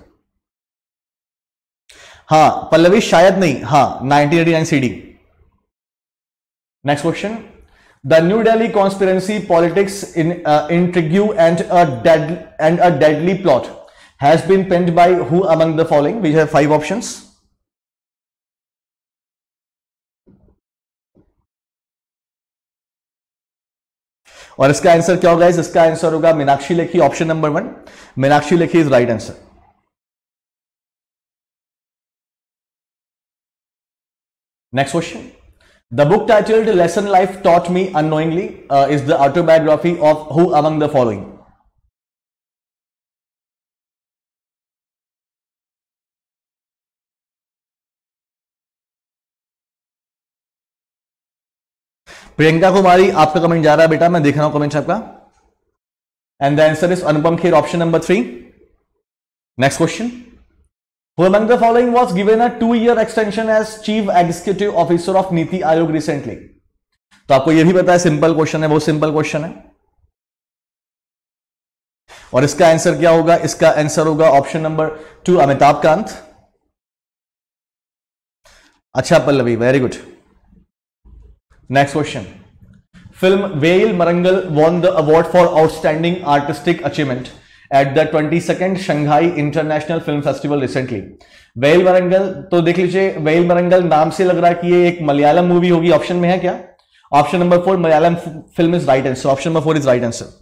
हाँ पल्लवी शायद नहीं, हाँ nineteen eighty nine CD. Next question, the new Delhi conspiracy politics in intrigue and a dead end a deadly plot has been penned by who among the following? We have five options. और इसका answer क्या होगा, इसका answer होगा Meenakshi Lekhi, option number one. Meenakshi Lekhi is right answer. Next question, the book titled lesson life taught me unknowingly is the autobiography of who among the following? Priyanka Kumari, आपका comment जा रहा है बेटा, मैं देख रहा हूं कमेंट आपका. And the answer is Anupam Kher, option number three. Next question. Who among the following was given a two-year extension as Chief Executive Officer of NITI Aayog recently? तो आपको यह भी पता है, सिंपल क्वेश्चन है, बहुत सिंपल क्वेश्चन है. और इसका आंसर क्या होगा? इसका आंसर होगा option number two, Amitabh Kant. अच्छा Pallavi, very good. Next question. Film वेल मरंगल won the award for outstanding artistic achievement at the twenty-second Shanghai International Film Festival recently. वेल मरंगल, तो देख लीजिए, वेल मरंगल नाम से लग रहा है कि ये एक मलयालम मूवी होगी. ऑप्शन में है क्या? Option number four, Malayalam film is right answer. Option number four is right answer.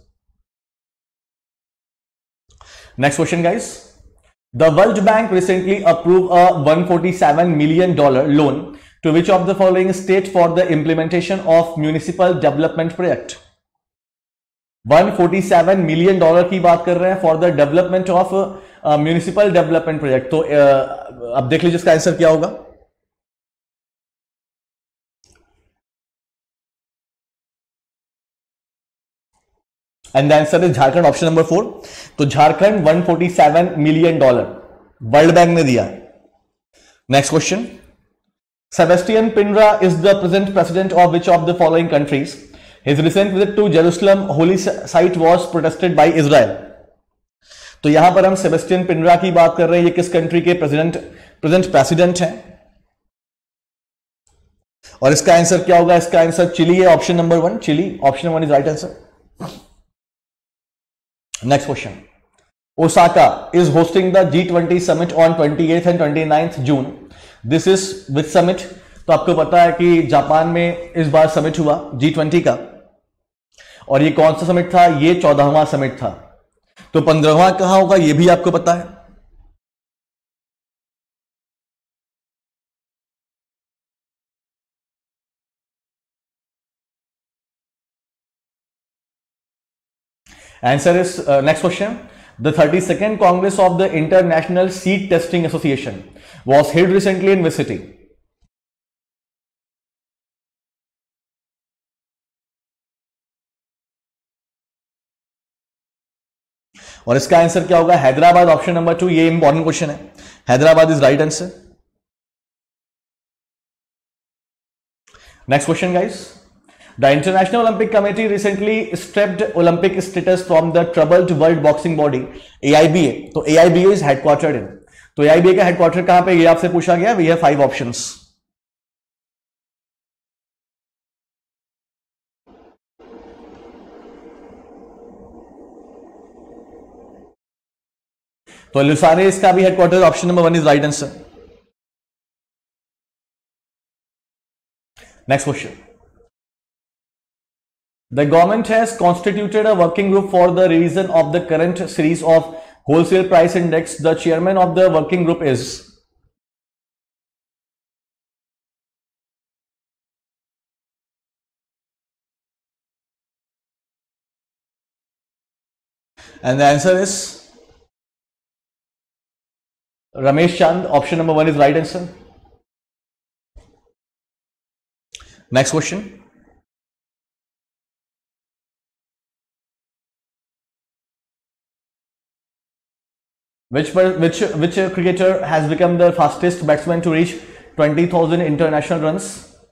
Next question guys. The World Bank recently approved a one hundred forty-seven million dollar loan to which of the following state for the implementation of municipal development project? one hundred forty-seven million dollar की बात कर रहे हैं for the development of municipal development project. तो uh, अब देख लीजिए इसका आंसर क्या होगा. And the answer is Jharkhand, option number four. तो Jharkhand one hundred forty-seven million dollar world bank ने दिया. Next question. Sebastian Pinera is the present president of which of the following countries? His recent visit to Jerusalem holy site was protested by Israel. तो यहां पर हम Sebastian पिंड्रा की बात कर रहे हैं. ये किस कंट्री के प्रेसिडेंट प्रेजेंट प्रेसिडेंट हैं? और इसका आंसर क्या होगा? इसका आंसर चिली है, option number one, Chile. Option number one is right answer. Next question. Osaka is hosting the G twenty summit on twenty eighth and twenty ninth June. This is which summit? तो आपको पता है कि Japan में इस बार summit हुआ G twenty का. और ये कौन सा समिट था? ये चौदहवां समिट था. तो पंद्रहवां कहां होगा ये भी आपको पता है. Answer is next question. The thirty second congress of the international seed testing association was held recently in which city? और इसका आंसर क्या होगा? Hyderabad, option number two. ये इंपॉर्टेंट क्वेश्चन है. Hyderabad is right answer. Next question guys. The international Olympic committee recently stripped olympic status from the troubled world boxing body A I B A. तो A I B A is headquartered in. तो A I B ए का headquarter कहां पे? ये आपसे पूछा गया. We have five options. तो लुसाने इसका भी headquarter. Option number one is right answer. Next question. The government has constituted a working group for the revision of the current series of wholesale price index. The chairman of the working group is? And the answer is Ramesh Chand. Option number one is right answer. Next question. Which which which cricketer has become the fastest batsman to reach twenty thousand international runs?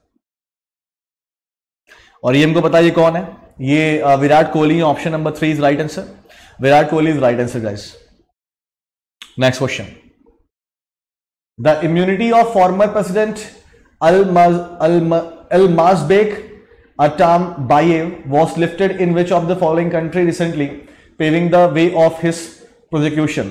और ये हमको पता है ये कौन है? ये Virat Kohli. Option number three is right answer. Virat Kohli is right answer guys. Next question. The immunity of former president Almazbek Atambayev was lifted in which of the following country recently, paving the way of his prosecution?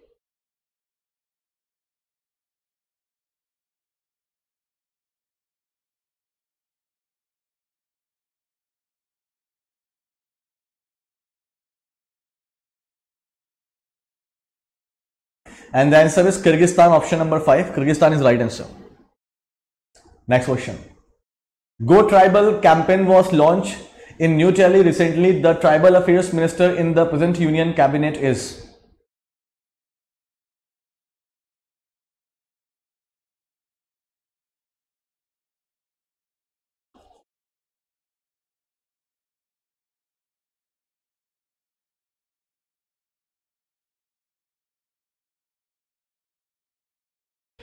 And the answer is Kyrgyzstan, option number five. Kyrgyzstan is right answer. Next question. Go Tribal campaign was launched in New Delhi recently. The Tribal Affairs Minister in the present Union Cabinet is?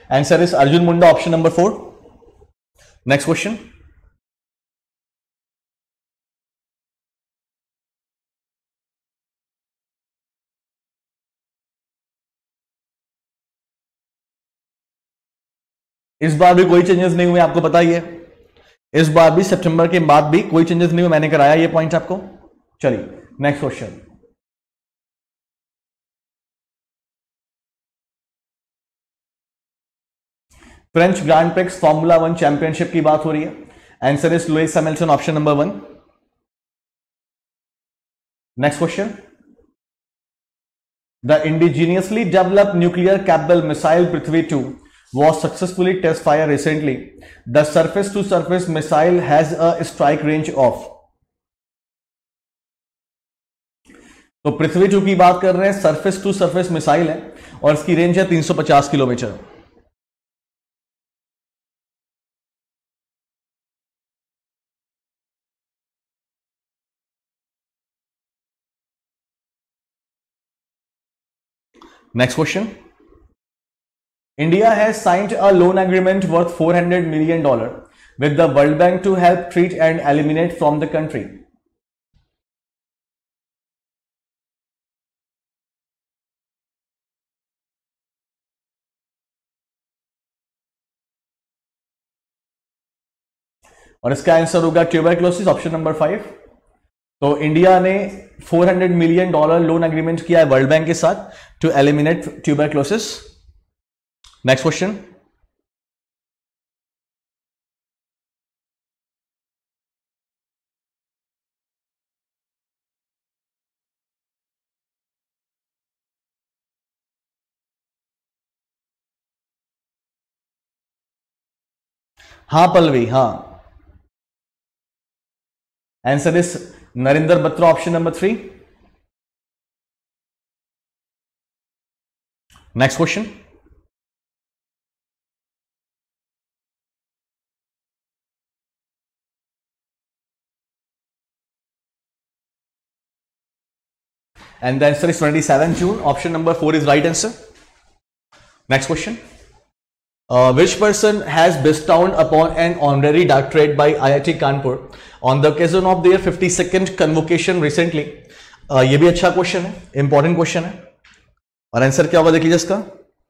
Answer is Arjun Munda, option number four. Next question, इस बार भी कोई changes नहीं हुए, आपको पता ही है। इस बार भी सितंबर के बाद भी कोई चेंजेस नहीं हुए, मैंने कराया ये पॉइंट आपको। चलिए next question, French Grand Prix Formula One championship की बात हो रही है। Answer is Lewis Hamilton, option number one. Next question, the indigenously developed nuclear capable missile Prithvi two was successfully test fire recently. The surface to surface missile has a strike range of, तो पृथ्वी to की बात कर रहे हैं, surface to surface missile है और इसकी range है तीन सौ पचास kilometre. Next question, India has signed a loan agreement worth four hundred million dollars with the World Bank to help treat and eliminate from the country. और इसका answer होगा ट्यूबरक्लोसिस, ऑप्शन नंबर फाइव। तो India ने चार सौ million dollar loan agreement किया है world bank के साथ to eliminate tuberculosis. Next question, हाँ पल्लवी, हाँ answer is Narendra Batra, option number three. Next question, and the answer is twenty-seventh June, option number four is right answer. Next question, uh, which person has bestowed upon an honorary doctorate by I I T Kanpur on the occasion of their fifty-second convocation recently? uh, ये भी अच्छा question है, important question है, और answer क्या होगा देख लीजिए इसका।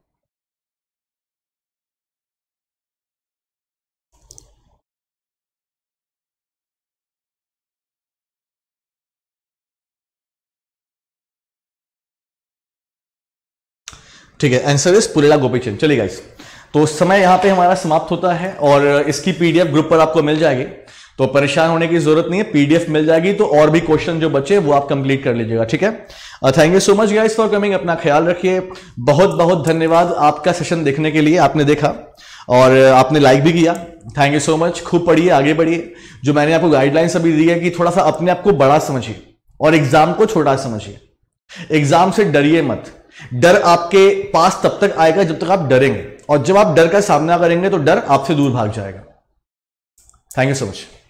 ठीक है, आंसर इज पुलेला गोपीचंद। चलिए गाइस, तो समय यहां पे हमारा समाप्त होता है और इसकी पीडीएफ ग्रुप पर आपको मिल जाएगी, तो परेशान होने की जरूरत नहीं है, पीडीएफ मिल जाएगी, तो और भी क्वेश्चन जो बचे वो आप कंप्लीट कर लीजिएगा। ठीक है, thank you so much guys for coming, अपना ख्याल रखिए। बहुत बहुत धन्यवाद आपका सेशन देखने के लिए, आपने देखा और आपने लाइक भी किया, थैंक यू सो मच। खूब पढ़िए, आगे बढ़िए। जो मैंने आपको गाइडलाइंस अभी दी है कि थोड़ा सा अपने आप को बड़ा समझिए और एग्जाम को छोटा समझिए। एग्जाम से डरिए मत, डर आपके पास तब तक आएगा जब तक आप डरेंगे, और जब आप डर का सामना करेंगे तो डर आपसे दूर भाग जाएगा। Thank you so much.